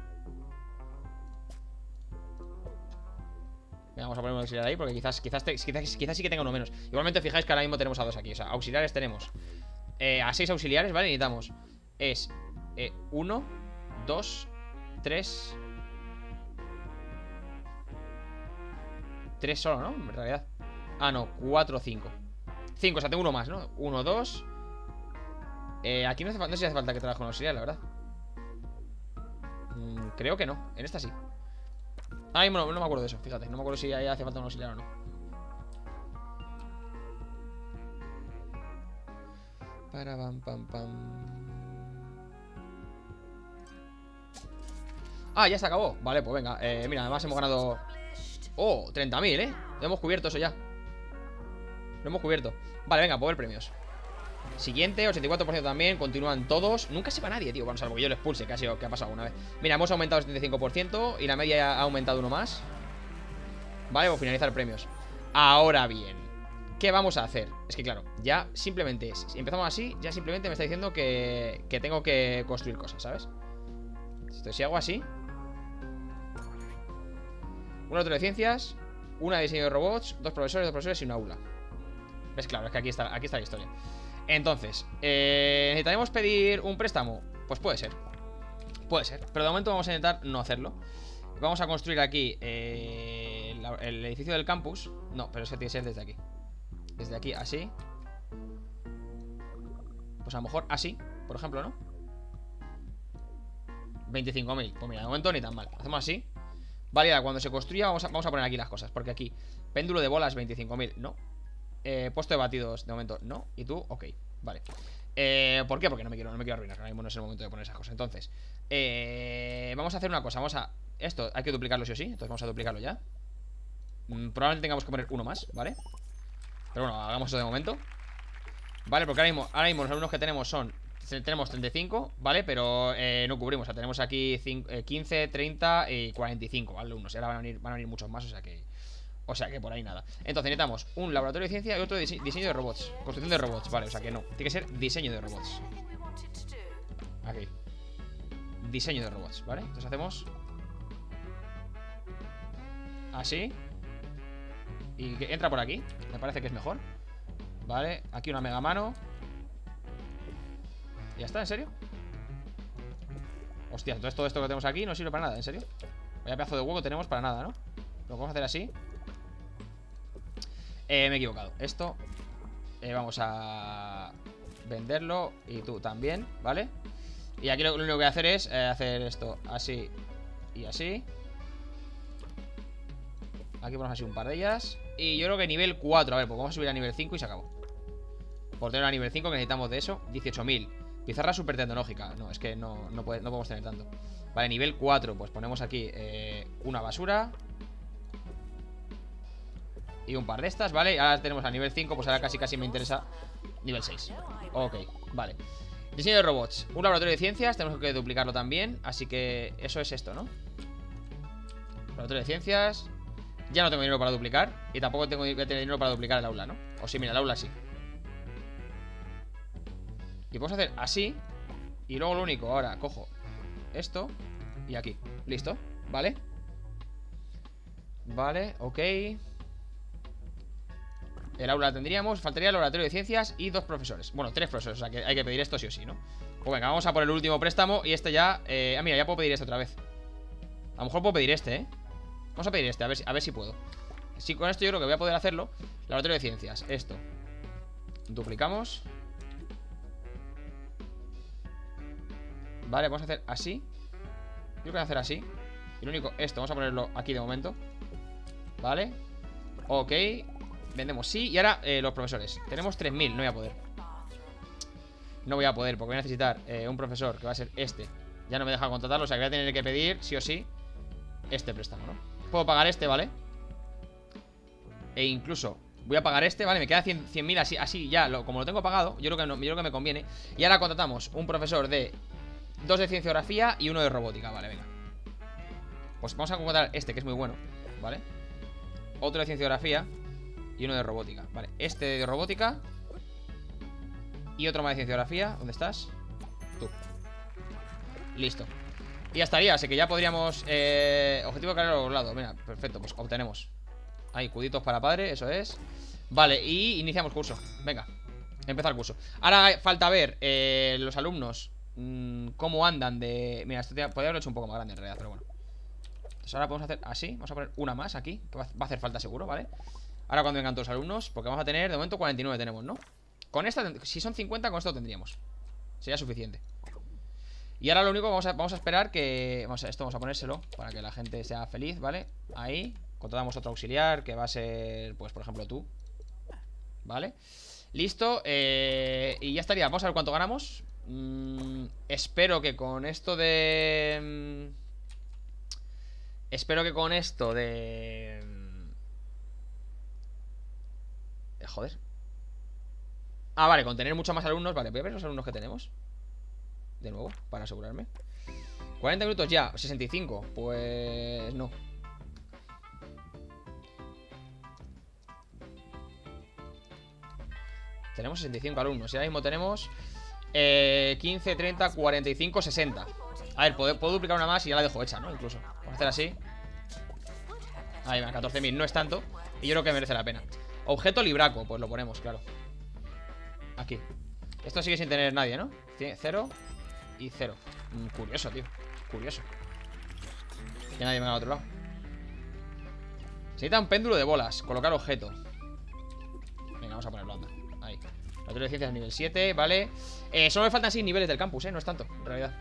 Venga, vamos a poner un auxiliar ahí porque quizás sí que tenga uno menos. Igualmente fijáis que ahora mismo tenemos a 2 aquí. O sea, auxiliares tenemos a 6 auxiliares, ¿vale? Necesitamos 1, 2, 3 solo, ¿no? En realidad. Ah, no, 4, 5 5, o sea, tengo uno más, ¿no? 1, 2 aquí no sé si hace falta que trabaje un auxiliar, la verdad. Creo que no, en esta sí. Ay, no me acuerdo de eso, fíjate. No me acuerdo si ahí hace falta un auxiliar o no. Para pam, pam, pam. Ah, ya se acabó. Vale, pues venga. Mira, además hemos ganado... Oh, 30.000, ¿eh? Lo hemos cubierto eso ya. Lo hemos cubierto. Vale, venga, pues ver premios. Siguiente, 84% también. Continúan todos. Nunca se va nadie, tío. Bueno, salvo que yo lo expulse, que ha pasado alguna vez. Mira, hemos aumentado el 75% y la media ha aumentado uno más. Vale, pues finalizar premios. Ahora bien, ¿qué vamos a hacer? Es que claro, ya simplemente, si empezamos así, ya simplemente me está diciendo que tengo que construir cosas, ¿sabes? Si hago así, una otra de ciencias, una de diseño de robots, 2 profesores y una aula. ¿Ves? Claro, es que aquí está la historia. Entonces, ¿necesitaremos pedir un préstamo? Pues puede ser. Puede ser, pero de momento vamos a intentar no hacerlo. Vamos a construir aquí el edificio del campus. No, pero eso tiene que ser desde aquí. Desde aquí, así. Pues a lo mejor así, por ejemplo, ¿no? 25.000, pues mira, de momento ni tan mal. Hacemos así. Vale, ahora cuando se construya vamos a poner aquí las cosas. Porque aquí, péndulo de bolas, 25.000, no. Puesto de batidos, de momento, no. Y tú, ok, vale. ¿Por qué? Porque no me quiero arruinar. Ahora mismo no es el momento de poner esas cosas. Entonces, vamos a hacer una cosa. Esto hay que duplicarlo sí o sí. Entonces vamos a duplicarlo ya. Probablemente tengamos que poner uno más, ¿vale? Pero bueno, hagamos eso de momento. Vale, porque ahora mismo los alumnos que tenemos tenemos 35, ¿vale? Pero no cubrimos, o sea, tenemos aquí 15, 30 y 45 alumnos. Y ahora van a venir muchos más, o sea que por ahí nada. Entonces necesitamos un laboratorio de ciencia y otro de diseño de robots. Construcción de robots, vale, o sea que no. Tiene que ser diseño de robots. Aquí. Diseño de robots, ¿vale? Entonces hacemos así. Y que entra por aquí. Me parece que es mejor. Vale, aquí una mega mano. ¿Ya está? ¿En serio? Hostia, entonces todo esto que tenemos aquí no sirve para nada, ¿en serio? Vaya pedazo de huevo tenemos para nada, ¿no? Lo vamos a hacer así. Me he equivocado. Esto vamos a venderlo. Y tú también, ¿vale? Y aquí lo único que voy a hacer es hacer esto así y así. Aquí ponemos así un par de ellas. Y yo creo que nivel 4, a ver, pues vamos a subir a nivel 5 y se acabó. Por tener a nivel 5 que necesitamos de eso 18.000. Pizarra súper tecnológica. No, es que no podemos tener tanto. Vale, nivel 4, pues ponemos aquí una basura y un par de estas, ¿vale? Ahora tenemos a nivel 5, pues ahora casi me interesa nivel 6. Ok, vale. Diseño de robots. Un laboratorio de ciencias, tenemos que duplicarlo también. Así que eso es esto, ¿no? Laboratorio de ciencias. Ya no tengo dinero para duplicar. Y tampoco tengo que tener dinero para duplicar el aula, ¿no? O sí, mira, el aula sí. Y podemos hacer así. Y luego lo único, ahora cojo esto y aquí, listo, ¿vale? Vale, ok. El aula la tendríamos, faltaría el laboratorio de ciencias y 2 profesores. Bueno, 3 profesores, o sea que hay que pedir esto sí o sí, ¿no? Pues venga, vamos a por el último préstamo. Y este ya, mira, ya puedo pedir este otra vez. A lo mejor puedo pedir este, ¿eh? Vamos a pedir este, a ver si puedo. Sí, con esto yo creo que voy a poder hacerlo. Laboratorio de ciencias, esto duplicamos. Vale, vamos a hacer así. Yo creo que voy a hacer así. Y lo único, esto, vamos a ponerlo aquí de momento. Vale. Ok. Vendemos sí. Y ahora los profesores. Tenemos 3000, no voy a poder. No voy a poder porque voy a necesitar un profesor que va a ser este. Ya no me deja contratarlo, o sea que voy a tener que pedir sí o sí este préstamo, ¿no? Puedo pagar este, ¿vale? E incluso voy a pagar este, ¿vale? Me queda 100.000 así ya, como lo tengo pagado. Yo creo que no, yo creo que me conviene. Y ahora contratamos un profesor de 2 de cienciografía y 1 de robótica, vale, venga. Pues vamos a contratar este, que es muy bueno, ¿vale? Otro de cienciografía y 1 de robótica, vale. Este de robótica y otro más de cienciografía. ¿Dónde estás? Tú. Listo. Y ya estaría, así que ya podríamos objetivo de carrera a los lados. Mira, perfecto, pues obtenemos. Ahí, cuditos para padre, eso es. Vale, y iniciamos curso. Venga, empieza el curso. Ahora falta ver los alumnos cómo andan de... Mira, esto podría haberlo hecho un poco más grande en realidad, pero bueno. Entonces ahora podemos hacer así. Vamos a poner una más aquí, que va a hacer falta seguro, ¿vale? Ahora cuando vengan todos los alumnos, porque vamos a tener, de momento 49 tenemos, ¿no? Con esta, si son 50, con esto tendríamos. Sería suficiente. Y ahora lo único, vamos a esperar que... Esto vamos a ponérselo para que la gente sea feliz, ¿vale? Ahí, contratamos otro auxiliar que va a ser, pues por ejemplo tú. ¿Vale? Listo, y ya estaría. Vamos a ver cuánto ganamos. Espero que con esto de... Espero que con esto de... Joder. Ah, vale, con tener muchos más alumnos. Vale, voy a ver los alumnos que tenemos de nuevo, para asegurarme. 40 minutos ya, 65. Pues no. Tenemos 65 alumnos. Y ahora mismo tenemos 15, 30, 45, 60. A ver, puedo duplicar una más y ya la dejo hecha, ¿no? Incluso. Vamos a hacer así. Ahí va, 14.000, no es tanto. Y yo creo que merece la pena. Objeto libraco, pues lo ponemos, claro. Aquí. Esto sigue sin tener nadie, ¿no? 0 y 0. Curioso, tío. Curioso. Que nadie venga al otro lado. Se necesita un péndulo de bolas. Colocar objeto. Venga, vamos a ponerlo, anda. Ahí. Laboratorio de ciencias nivel 7, vale. Solo me faltan 6 niveles del campus, no es tanto, en realidad.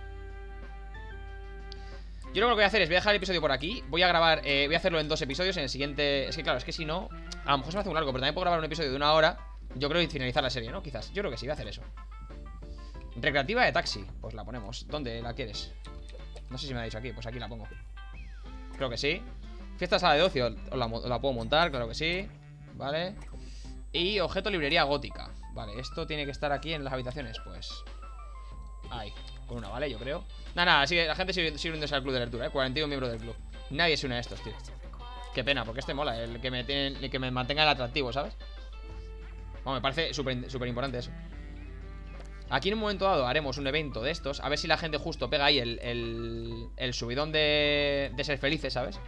Yo creo que lo que voy a hacer es, voy a dejar el episodio por aquí. Voy a grabar, voy a hacerlo en 2 episodios. En el siguiente, es que claro, es que si no, a lo mejor se me hace un largo, pero también puedo grabar un episodio de 1 hora. Yo creo, y finalizar la serie, ¿no? Quizás, yo creo que sí, voy a hacer eso. Recreativa de taxi, pues la ponemos. ¿Dónde la quieres? No sé si me ha dicho aquí, pues aquí la pongo. Creo que sí. Fiesta sala de ocio, la puedo montar, claro que sí. Vale. Y objeto librería gótica. Vale, esto tiene que estar aquí en las habitaciones, pues ahí, con una, ¿vale? Yo creo. Nada, sigue, la gente sigue uniéndose al club de lectura, 41 miembros del club. Nadie se une a estos, tío. Qué pena, porque este mola, el que me mantenga el atractivo, ¿sabes? Bueno, me parece súper importante eso. Aquí en un momento dado haremos un evento de estos. A ver si la gente justo pega ahí el subidón de ser felices, ¿sabes?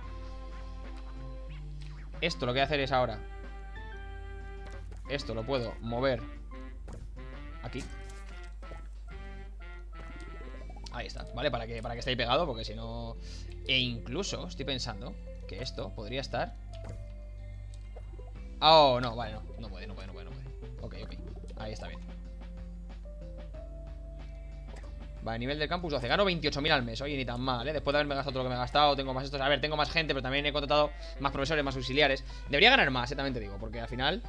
Esto lo que voy a hacer es ahora. Esto lo puedo mover aquí. Ahí está, ¿vale? Para que esté ahí pegado, porque si no... E incluso estoy pensando que esto podría estar... Oh, no, vale, no puede. Ok, ahí está bien. Vale, nivel del campus 12. Gano 28.000 al mes. Oye, ni tan mal, ¿eh? Después de haberme gastado todo lo que me he gastado. Tengo más estos. A ver, tengo más gente, pero también he contratado más profesores, más auxiliares. Debería ganar más, también te digo, porque al final...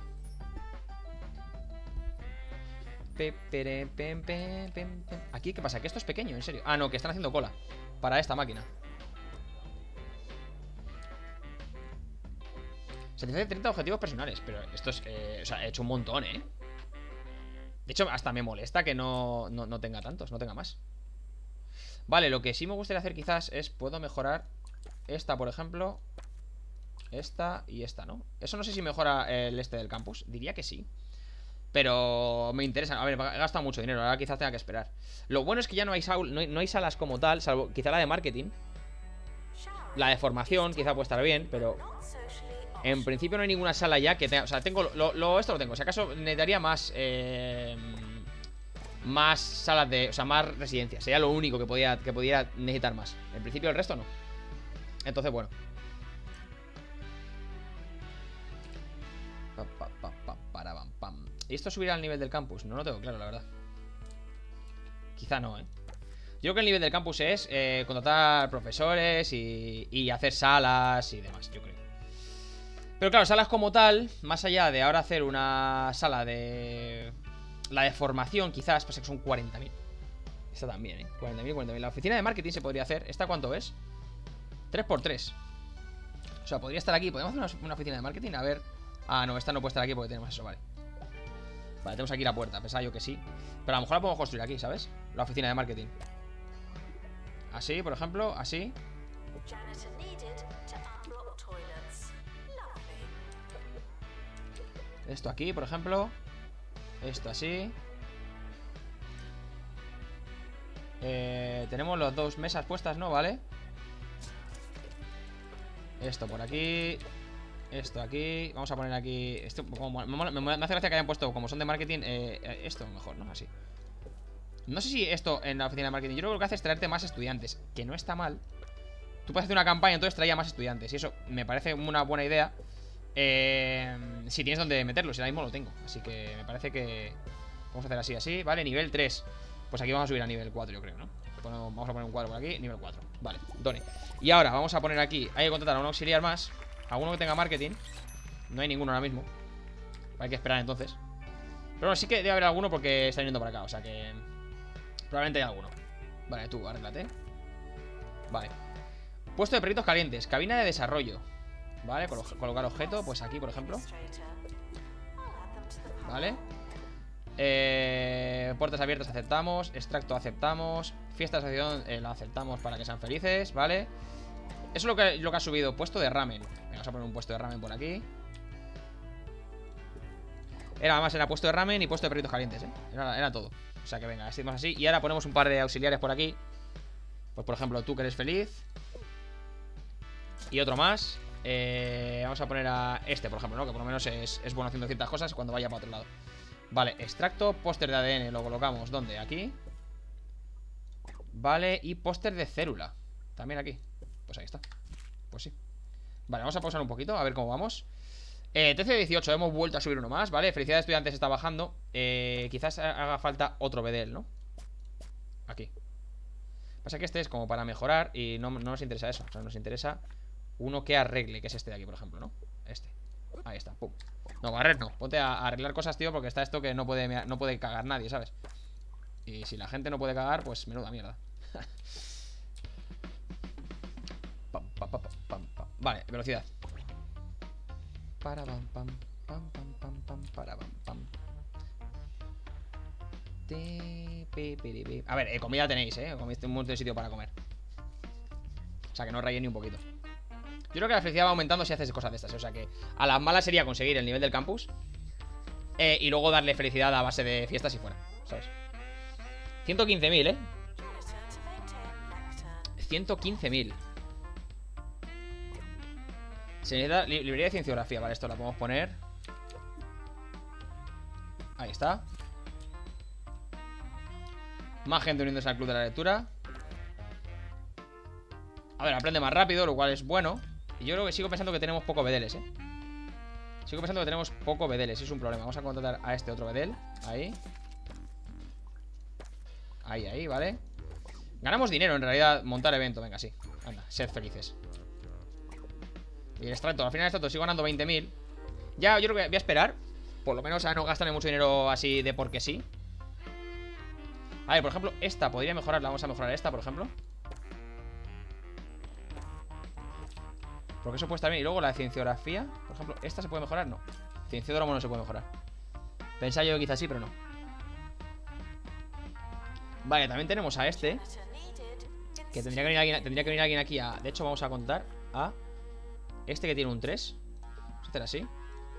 Aquí, ¿qué pasa? ¿Que esto es pequeño? ¿En serio? Ah, no, que están haciendo cola para esta máquina. 730 objetivos personales. Pero esto es... o sea, he hecho un montón, ¿eh? De hecho, hasta me molesta que no tenga tantos, no tenga más. Vale, lo que sí me gustaría hacer quizás es, puedo mejorar esta, por ejemplo, esta y esta, ¿no? Eso no sé si mejora el este del campus. Diría que sí, pero me interesa. A ver, he gastado mucho dinero, ahora quizás tenga que esperar. Lo bueno es que ya no hay salas como tal, salvo quizá la de marketing. La de formación quizá puede estar bien, pero en principio no hay ninguna sala ya que tenga. O sea, tengo esto lo tengo. Si acaso necesitaría más más salas de, o sea, más residencias. Sería lo único que pudiera necesitar más. En principio el resto no. Entonces, bueno. ¿Y esto subirá al nivel del campus? No lo tengo claro, la verdad. Quizá no, Yo creo que el nivel del campus es contratar profesores y hacer salas y demás, yo creo. Pero claro, salas como tal, más allá de ahora hacer una sala de... La de formación quizás, pasa que son 40.000. Esta también, 40.000. La oficina de marketing se podría hacer. ¿Esta cuánto es? 3×3. O sea, podría estar aquí. ¿Podemos hacer una oficina de marketing? A ver. Ah, no, esta no puede estar aquí porque tenemos eso, vale. Vale, tenemos aquí la puerta, pensaba yo que sí. Pero a lo mejor la podemos construir aquí, ¿sabes? La oficina de marketing. Así, por ejemplo, así. Esto aquí, por ejemplo. Esto así. Tenemos las dos mesas puestas, ¿no? Vale. Esto por aquí. Esto aquí. Vamos a poner aquí. Esto, me hace gracia que hayan puesto, como son de marketing, esto mejor, ¿no? Así. No sé si esto en la oficina de marketing, yo creo que lo que hace es traerte más estudiantes, que no está mal. Tú puedes hacer una campaña, entonces traía más estudiantes. Y eso me parece una buena idea. Si tienes donde meterlos, ahora mismo lo tengo. Así que me parece que vamos a hacer así, así, vale, nivel 3. Pues aquí vamos a subir a nivel 4, yo creo, ¿no? Vamos a poner un cuadro por aquí, nivel 4. Vale, done. Y ahora vamos a poner aquí, hay que contratar a un auxiliar más. A uno que tenga marketing. No hay ninguno ahora mismo. Hay que esperar entonces. Pero bueno, sí que debe haber alguno porque está viniendo para acá, o sea que probablemente hay alguno. Vale, tú, arréglate. Vale. Puesto de proyectos calientes, cabina de desarrollo. Vale, colocar objeto, pues aquí, por ejemplo. Vale. Puertas abiertas aceptamos. Extracto aceptamos. Fiesta de asociación la aceptamos para que sean felices, ¿vale? Eso es lo que ha subido. Puesto de ramen. Vamos a poner un puesto de ramen por aquí. Además era puesto de ramen y puesto de proyectos calientes, era todo. O sea que venga, hacemos así. Y ahora ponemos un par de auxiliares por aquí. Pues por ejemplo, tú que eres feliz. Y otro más. Vamos a poner a este, por ejemplo, ¿no? Que por lo menos es bueno haciendo ciertas cosas cuando vaya para otro lado. Vale, extracto, póster de ADN. Lo colocamos, ¿dónde? Aquí. Vale, y póster de célula. También aquí. Pues ahí está. Pues sí. Vale, vamos a pausar un poquito, a ver cómo vamos. TC18, hemos vuelto a subir uno más, ¿vale? Felicidad de estudiantes está bajando. Quizás haga falta otro bedel, ¿no? Aquí. Pasa que este es como para mejorar y no nos interesa eso. O sea, nos interesa uno que arregle, que es este de aquí, por ejemplo, ¿no? Este. Ahí está, pum. No, barrer no. Ponte a arreglar cosas, tío, porque está esto que no puede cagar nadie, ¿sabes? Y si la gente no puede cagar, pues menuda mierda. Vale, velocidad. A ver, comida tenéis, un montón de sitio para comer. O sea, que no rayéis ni un poquito. Yo creo que la felicidad va aumentando si haces cosas de estas. O sea que a las malas sería conseguir el nivel del campus y luego darle felicidad a base de fiestas y fuera, ¿sabes? 115.000, 115.000. Se necesita librería de cienciografía. Vale, esto la podemos poner. Ahí está. Más gente uniéndose al club de la lectura. A ver, aprende más rápido, lo cual es bueno. Y yo creo que sigo pensando que tenemos poco bedeles, Sigo pensando que tenemos poco bedeles, es un problema. Vamos a contratar a este otro bedel. Ahí. Ahí, vale. Ganamos dinero, en realidad, montar evento. Venga, sí. Anda, sed felices. Y el extracto, al final el extracto sigo ganando 20.000. Ya, yo creo que voy a esperar. Por lo menos a no gastarme mucho dinero así de porque sí. A ver, por ejemplo, esta podría mejorarla. Vamos a mejorar esta, por ejemplo. Porque eso puede estar bien. Y luego la de cienciografía, por ejemplo, ¿esta se puede mejorar? No. Cienciódromo no se puede mejorar. Pensaba yo que quizás sí, pero no. Vale, también tenemos a este, que tendría que venir alguien aquí a... De hecho, vamos a contar a este que tiene un 3. Vamos a hacer así.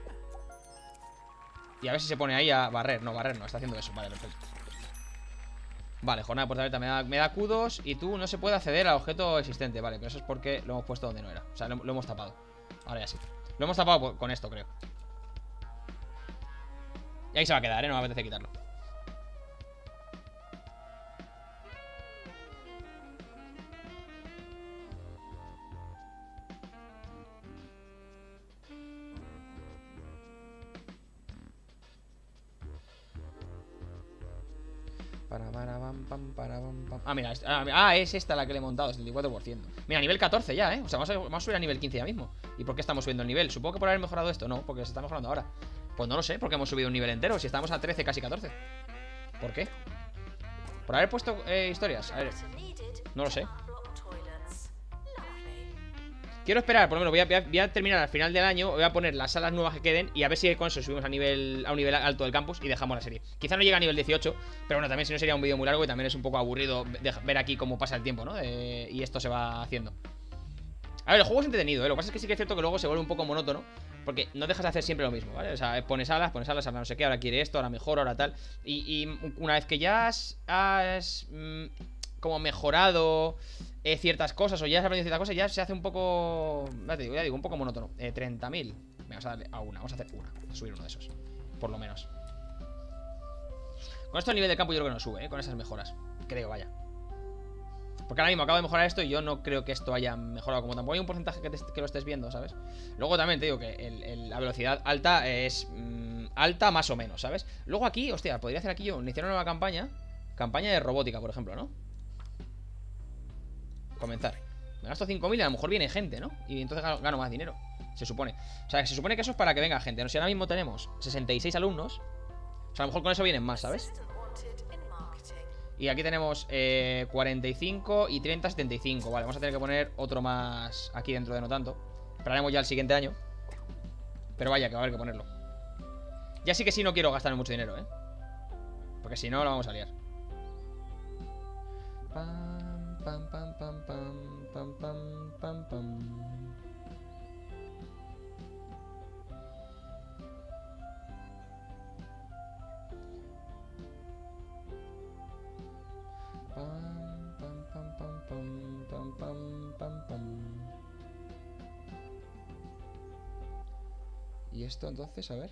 Y a ver si se pone ahí a barrer. No, barrer no, está haciendo eso. Vale, perfecto. Vale, jornada de puerta abierta me da Q2. Y tú no se puede acceder al objeto existente. Vale, pero eso es porque lo hemos puesto donde no era. O sea, lo hemos tapado. Ahora ya sí. Lo hemos tapado con esto, creo. Y ahí se va a quedar, no me apetece quitarlo. Ah, mira, es esta la que le he montado, 74%. Mira, nivel 14 ya, O sea, vamos a subir a nivel 15 ya mismo. ¿Y por qué estamos subiendo el nivel? Supongo que por haber mejorado esto, no, porque se está mejorando ahora. Pues no lo sé, porque hemos subido un nivel entero. Si estamos a 13, casi 14. ¿Por qué? ¿Por haber puesto historias? A ver, no lo sé. Quiero esperar, por lo menos voy a terminar al final del año. Voy a poner las salas nuevas que queden y a ver si con eso subimos a un nivel alto del campus y dejamos la serie. Quizá no llegue a nivel 18, pero bueno, también si no sería un vídeo muy largo y también es un poco aburrido ver aquí cómo pasa el tiempo, ¿no? Y esto se va haciendo. A ver, el juego es entretenido, Lo que pasa es que sí que es cierto que luego se vuelve un poco monótono, porque no dejas de hacer siempre lo mismo, ¿vale? O sea, pones alas, ahora no sé qué, ahora quiere esto, ahora mejor, ahora tal. Y una vez que ya has como mejorado ciertas cosas, o ya has aprendido ciertas cosas, ya se hace un poco, ya digo, un poco monótono. 30.000. Vamos a darle a una, vamos a hacer una, a subir uno de esos, por lo menos. Con esto el nivel de campo yo creo que no sube, con esas mejoras. Creo, vaya. Porque ahora mismo acabo de mejorar esto y yo no creo que esto haya mejorado. Como tampoco hay un porcentaje que lo estés viendo, ¿sabes? Luego también te digo que la velocidad alta es alta más o menos, ¿sabes? Luego aquí, hostia, podría hacer aquí yo iniciar una nueva campaña. Campaña de robótica, por ejemplo, ¿no? Comenzar. Me gasto 5.000 y a lo mejor viene gente, ¿no? Y entonces gano más dinero, se supone. O sea, se supone que eso es para que venga gente. No sé, ahora mismo tenemos 66 alumnos. O sea, a lo mejor con eso vienen más, ¿sabes? Y aquí tenemos 45 y 30, 75. Vale, vamos a tener que poner otro más aquí dentro de no tanto. Esperaremos ya el siguiente año. Pero vaya, que va a haber que ponerlo. Ya sí que sí no quiero gastar mucho dinero, porque si no, lo vamos a liar. Pam, pam, pam, pam, pam, pam, pam, pam, pam. Y esto entonces, a ver.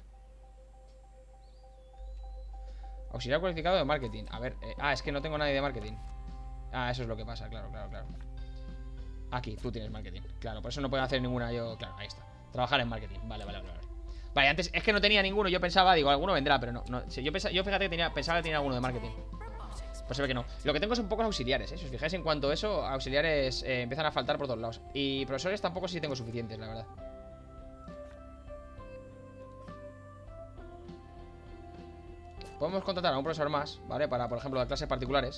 Auxiliar cualificado de marketing. A ver, es que no tengo nadie de marketing. Eso es lo que pasa, claro. Aquí, tú tienes marketing. Claro, por eso no puedo hacer ninguna yo. Claro, ahí está. Trabajar en marketing. Vale. Vale, antes es que no tenía ninguno. Yo pensaba, digo, alguno vendrá, pero no. Yo fíjate que pensaba que tenía alguno de marketing. Pues se ve que no. Lo que tengo son pocos auxiliares, Si os fijáis, en cuanto a eso, auxiliares empiezan a faltar por todos lados. Y profesores tampoco sí tengo suficientes, la verdad. Podemos contratar a un profesor más, ¿vale? Para, por ejemplo, dar clases particulares.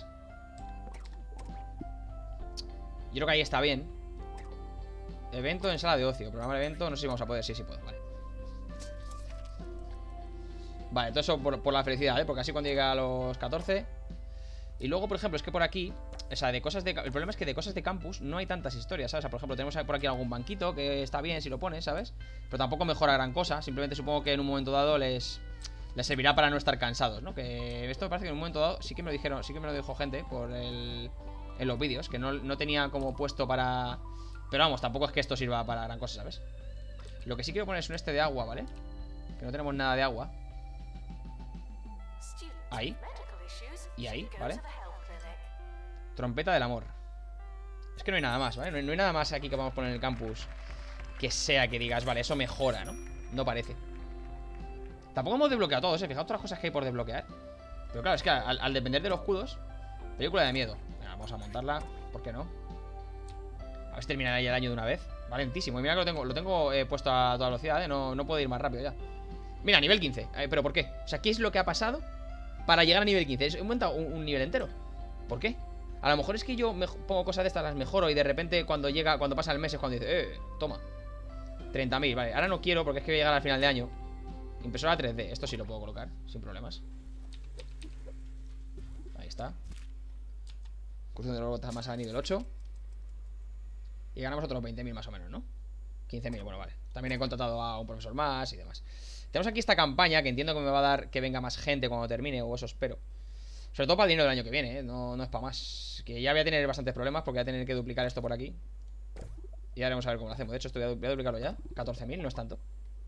Yo creo que ahí está bien. Evento en sala de ocio. Programar evento, no sé si vamos a poder. Sí puedo, vale. Vale, todo eso por la felicidad, Porque así cuando llega a los 14. Y luego, por ejemplo, es que por aquí, o sea, el problema es que de cosas de campus no hay tantas historias, ¿sabes? O sea, por ejemplo, tenemos por aquí algún banquito que está bien si lo pones, ¿sabes? Pero tampoco mejora gran cosa. Simplemente supongo que en un momento dado les servirá para no estar cansados, ¿no? Que esto me parece que en un momento dado sí que me lo dijeron, sí que me lo dijo gente en los vídeos, que no tenía como puesto para... Pero vamos, tampoco es que esto sirva para gran cosa, ¿sabes? Lo que sí quiero poner es un de agua, ¿vale? Que no tenemos nada de agua. Ahí. Y ahí, ¿vale? Trompeta del amor. Es que no hay nada más, ¿vale? No hay nada más aquí que vamos a poner en el campus que sea que digas, vale, eso mejora, ¿no? No parece. Tampoco hemos desbloqueado todos, Fijaos otras cosas que hay por desbloquear. Pero claro, es que al depender de los escudos. Película de miedo. Venga, vamos a montarla, ¿por qué no? A ver si terminará ya el año de una vez. Valentísimo, y mira que lo tengo puesto a toda velocidad, No puedo ir más rápido ya. Mira, nivel 15, ¿pero por qué? O sea, ¿qué es lo que ha pasado para llegar a nivel 15? He aumentado un nivel entero. ¿Por qué? A lo mejor es que yo pongo cosas de estas, las mejoro y de repente cuando pasa el mes es cuando dice, toma 30.000, vale, ahora no quiero porque es que voy a llegar al final de año. Impresora 3D, esto sí lo puedo colocar sin problemas. Ahí está. Construcción de robots más a nivel 8. Y ganamos otros 20.000 más o menos, ¿no? 15.000, bueno, vale. También he contratado a un profesor más y demás. Tenemos aquí esta campaña que entiendo que me va a dar que venga más gente cuando termine, o eso espero. Sobre todo para el dinero del año que viene, ¿eh? No es para más. Que ya voy a tener bastantes problemas porque voy a tener que duplicar esto por aquí. Y ya veremos a ver cómo lo hacemos. De hecho, voy a duplicarlo ya. 14.000, no es tanto.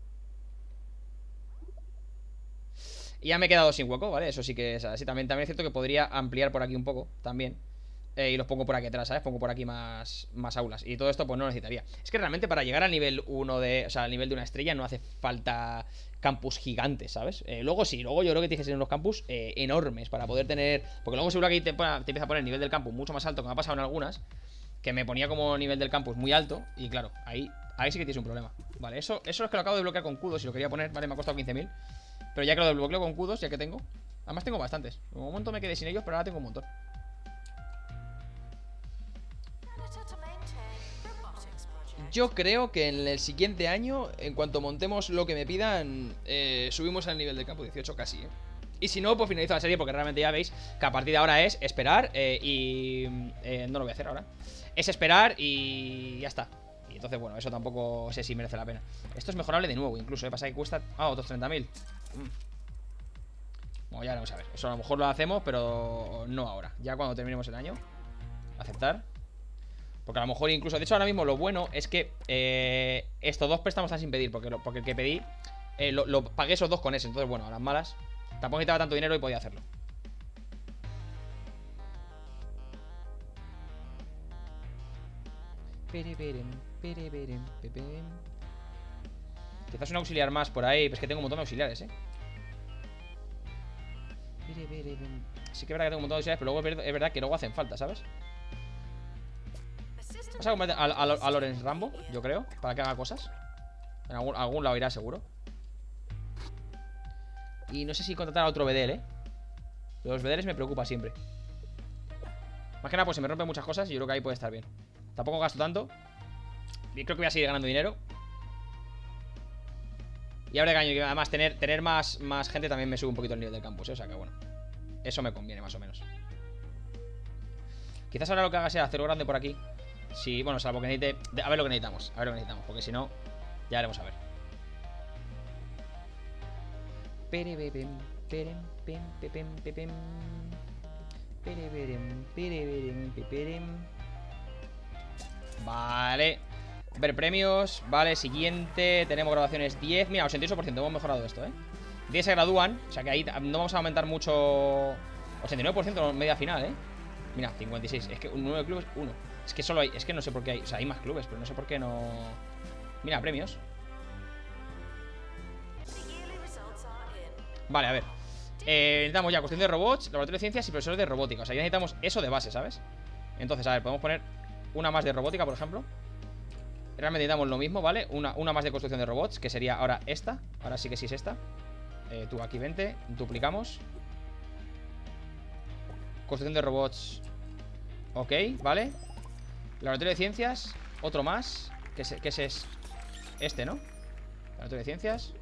Y ya me he quedado sin hueco, ¿vale? Eso sí que es así. También es cierto que podría ampliar por aquí un poco, también. Y los pongo por aquí atrás, ¿sabes? Pongo por aquí más aulas. Y todo esto pues no lo necesitaría. Es que realmente para llegar al nivel 1 de... O sea, al nivel de una estrella no hace falta campus gigantes, ¿sabes? Luego sí, luego yo creo que tienes que ser unos campus enormes para poder tener... Porque luego seguro que ahí te empieza a poner el nivel del campus mucho más alto, que me ha pasado en algunas, que me ponía como nivel del campus muy alto. Y claro, ahí sí que tienes un problema. Vale, eso es que lo acabo de bloquear con kudos. Si lo quería poner, vale, me ha costado 15.000. Pero ya que lo desbloqueo con kudos, ya que tengo. Además tengo bastantes. En un momento me quedé sin ellos, pero ahora tengo un montón. Yo creo que en el siguiente año, en cuanto montemos lo que me pidan, subimos al nivel del campo 18 casi, ¿eh? Y si no, pues finalizo la serie porque realmente ya veis que a partir de ahora es esperar no lo voy a hacer ahora. Es esperar y ya está. Y entonces, bueno, eso tampoco sé si merece la pena. Esto es mejorable de nuevo, incluso, ¿eh? Pasa que cuesta... otros 30.000. Bueno, ya vamos a ver. Eso a lo mejor lo hacemos, pero no ahora. Ya cuando terminemos el año. Aceptar. Porque a lo mejor incluso... De hecho, ahora mismo lo bueno es que estos dos préstamos están sin pedir. Porque el que pedí lo pagué esos dos con ese. Entonces, bueno, a las malas tampoco necesitaba tanto dinero y podía hacerlo. Quizás un auxiliar más por ahí. Pues que tengo un montón de auxiliares, Sí que es verdad que tengo un montón de auxiliares, pero luego es verdad que luego hacen falta, ¿sabes? Vamos a convertir a Lorenz Rambo, yo creo, para que haga cosas. En algún lado irá seguro. Y no sé si contratar a otro Bedel, Los Bedeles me preocupa siempre. Más que nada, pues se me rompen muchas cosas y yo creo que ahí puede estar bien. Tampoco gasto tanto. Y creo que voy a seguir ganando dinero. Y habrá que además tener más gente también me sube un poquito el nivel del campus, O sea que bueno, eso me conviene más o menos. Quizás ahora lo que haga sea hacerlo grande por aquí. Sí, bueno, salvo que necesite... A ver lo que necesitamos. Porque si no, ya haremos a ver. Vale. Ver premios. Vale, siguiente. Tenemos graduaciones 10. Mira, 88%. Hemos mejorado esto, 10 se gradúan. O sea que ahí no vamos a aumentar mucho. 89% media final, Mira, 56. Es que un 9 clubes, 1. Es que solo hay. Es que no sé por qué hay. O sea, hay más clubes, pero no sé por qué no. Mira, premios. Vale, a ver. Necesitamos ya cuestión de robots, laboratorio de ciencias y profesores de robótica. O sea, ya necesitamos eso de base, ¿sabes? Entonces, a ver, podemos poner una más de robótica, por ejemplo. Realmente necesitamos lo mismo, ¿vale? Una más de construcción de robots, que sería ahora esta. Ahora sí que sí es esta. Tú aquí vente, duplicamos. Construcción de robots. Ok, vale. Laboratorio de ciencias, otro más. Que es este, ¿no? Laboratorio de ciencias.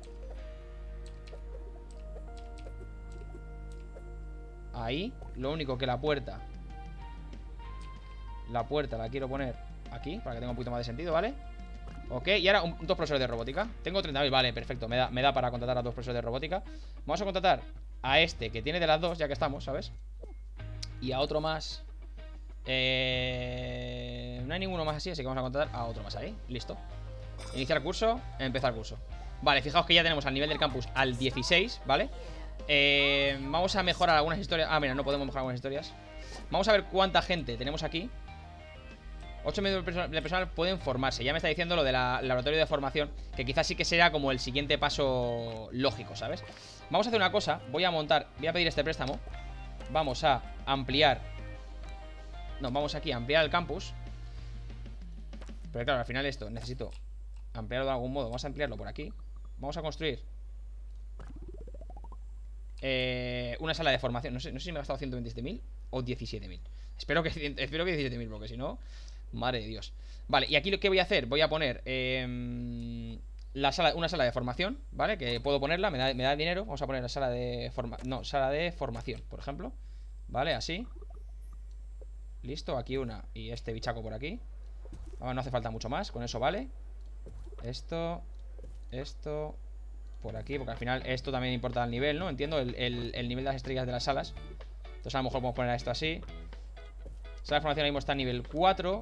Ahí, lo único que la puerta la quiero poner aquí, para que tenga un poquito más de sentido, ¿vale? Ok, y ahora dos profesores de robótica. Tengo 30.000, vale, perfecto, me da para contratar a dos profesores de robótica. Vamos a contratar a este, que tiene de las dos, ya que estamos, ¿sabes? Y a otro más. No hay ninguno más así, así que vamos a contratar a otro más ahí, listo. Iniciar curso, empezar curso. Vale, fijaos que ya tenemos al nivel del campus al 16, ¿vale? Vamos a mejorar algunas historias. Mira, no podemos mejorar algunas historias. Vamos a ver cuánta gente tenemos aquí. 8 medios de personal pueden formarse. Ya me está diciendo lo del laboratorio de formación, que quizás sí que será como el siguiente paso lógico, ¿sabes? Vamos a hacer una cosa. Voy a pedir este préstamo. Vamos a ampliar. No, vamos aquí a ampliar el campus. Pero claro, al final esto necesito ampliarlo de algún modo. Vamos a ampliarlo por aquí. Vamos a construir una sala de formación. No sé si me he gastado 127.000 o 17.000. Espero que 17.000, porque si no, madre de Dios. Vale, y aquí lo que voy a hacer, voy a poner una sala de formación, ¿vale? Que puedo ponerla, me da dinero. Vamos a poner la sala de sala de formación, por ejemplo. Vale, así. Listo, aquí una. Y este bichaco por aquí. Vamos, no hace falta mucho más, con eso vale. Esto por aquí, porque al final esto también importa el nivel, ¿no? Entiendo, el nivel de las estrellas de las salas. Entonces a lo mejor podemos poner esto así. Sala de formación ahora mismo está a nivel 4.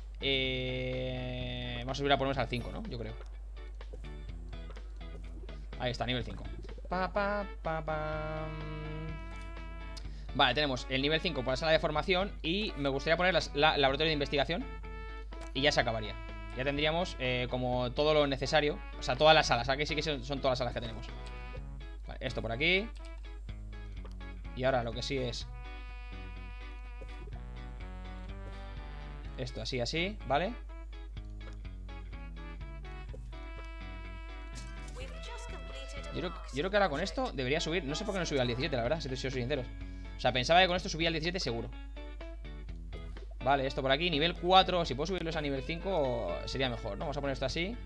Vamos a subir a por lo menos al 5, ¿no? Yo creo. Ahí está, nivel 5. Vale, tenemos el nivel 5 para la sala de formación. Y me gustaría poner la laboratorio de investigación. Y ya se acabaría. Ya tendríamos como todo lo necesario. O sea, todas las salas. Aquí sí que son todas las salas que tenemos. Vale, esto por aquí. Y ahora lo que sí es esto así, así, ¿vale? Yo creo que ahora con esto debería subir. No sé por qué no subí al 17, la verdad, si te soy sincero. O sea, pensaba que con esto subía al 17 seguro. Vale, esto por aquí, nivel 4. Si puedo subirlos a nivel 5 sería mejor, ¿no? Vamos a poner esto así.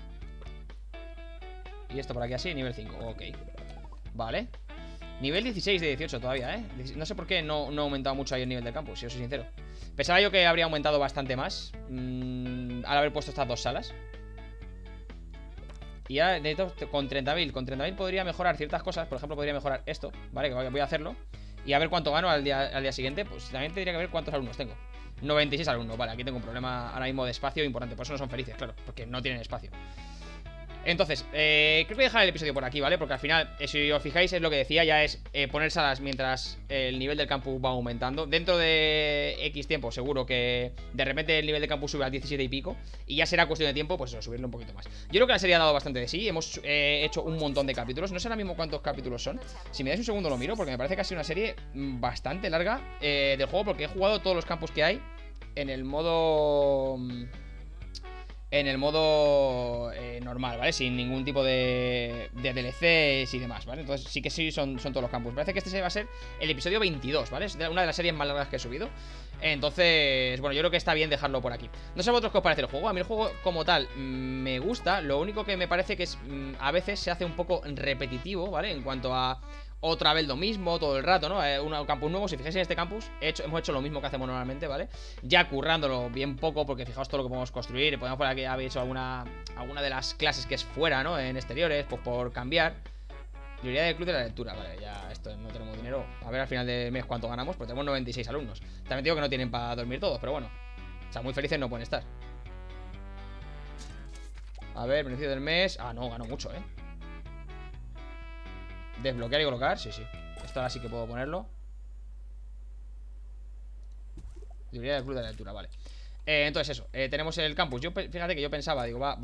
Y esto por aquí así, nivel 5, ok. Vale. Nivel 16 de 18 todavía, ¿eh? No sé por qué no ha aumentado mucho ahí el nivel del campus, si os soy sincero. Pensaba yo que habría aumentado bastante más al haber puesto estas dos salas. Y ahora necesito con 30.000. Con 30.000 podría mejorar ciertas cosas. Por ejemplo, podría mejorar esto, ¿vale? Que voy a hacerlo. Y a ver cuánto gano al día siguiente. Pues también tendría que ver cuántos alumnos tengo. 96 alumnos, vale, aquí tengo un problema ahora mismo de espacio importante. Por eso no son felices, claro, porque no tienen espacio. Entonces, creo que voy a dejar el episodio por aquí, ¿vale? Porque al final, si os fijáis, es lo que decía, ya es poner salas mientras el nivel del campus va aumentando. Dentro de X tiempo, seguro que de repente el nivel de campus sube a 17 y pico. Y ya será cuestión de tiempo, pues eso, subirlo un poquito más. Yo creo que la serie ha dado bastante de sí. Hemos hecho un montón de capítulos. No sé ahora mismo cuántos capítulos son. Si me dais un segundo lo miro, porque me parece que ha sido una serie bastante larga del juego, porque he jugado todos los campus que hay en el modo... normal, ¿vale? Sin ningún tipo de DLCs y demás, ¿vale? Entonces sí que sí son todos los campus. Parece que este va a ser el episodio 22, ¿vale? Es una de las series más largas que he subido. Entonces, bueno, yo creo que está bien dejarlo por aquí. No sé a vosotros qué os parece el juego. A mí el juego como tal me gusta. Lo único que me parece que es a veces se hace un poco repetitivo, ¿vale? En cuanto a otra vez lo mismo todo el rato, ¿no? Un campus nuevo, si fijáis en este campus hemos hecho lo mismo que hacemos normalmente, ¿vale? Ya currándolo bien poco, porque fijaos todo lo que podemos construir. Podemos poner aquí, habéis hecho alguna de las clases que es fuera, ¿no? En exteriores, pues por cambiar. Librería del club de la lectura, vale, ya esto no tenemos dinero. A ver al final del mes cuánto ganamos, pues tenemos 96 alumnos. También digo que no tienen para dormir todos, pero bueno. O sea, muy felices no pueden estar. A ver, beneficio del mes. Ah, no, gano mucho, ¿eh? Desbloquear y colocar, sí, sí. Esto ahora sí que puedo ponerlo. Librería del club de la lectura, vale. Entonces eso, tenemos el campus. Fíjate que yo pensaba, digo, va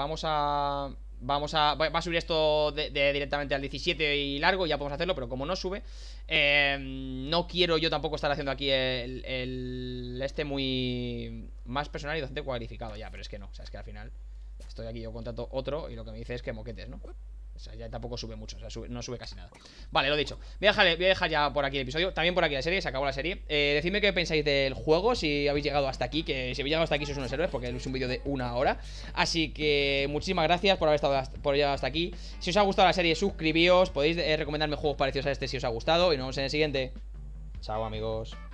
a subir esto directamente al 17 y largo, ya podemos hacerlo, pero como no sube, no quiero yo tampoco estar haciendo aquí este muy más personal y docente cualificado ya, pero es que no, o sea, es que al final estoy aquí, yo contrato otro y lo que me dice es que moquetes, ¿no? O sea, ya tampoco sube mucho, o sea, no sube casi nada. Vale, lo dicho. Voy a dejar ya por aquí el episodio. También por aquí la serie, se acabó la serie. Decidme qué pensáis del juego, si habéis llegado hasta aquí. Que si habéis llegado hasta aquí sois unos héroes, porque es un vídeo de 1 hora. Así que muchísimas gracias por haber por llegar hasta aquí. Si os ha gustado la serie, suscribíos. Podéis recomendarme juegos parecidos a este si os ha gustado. Y nos vemos en el siguiente. Chao, amigos.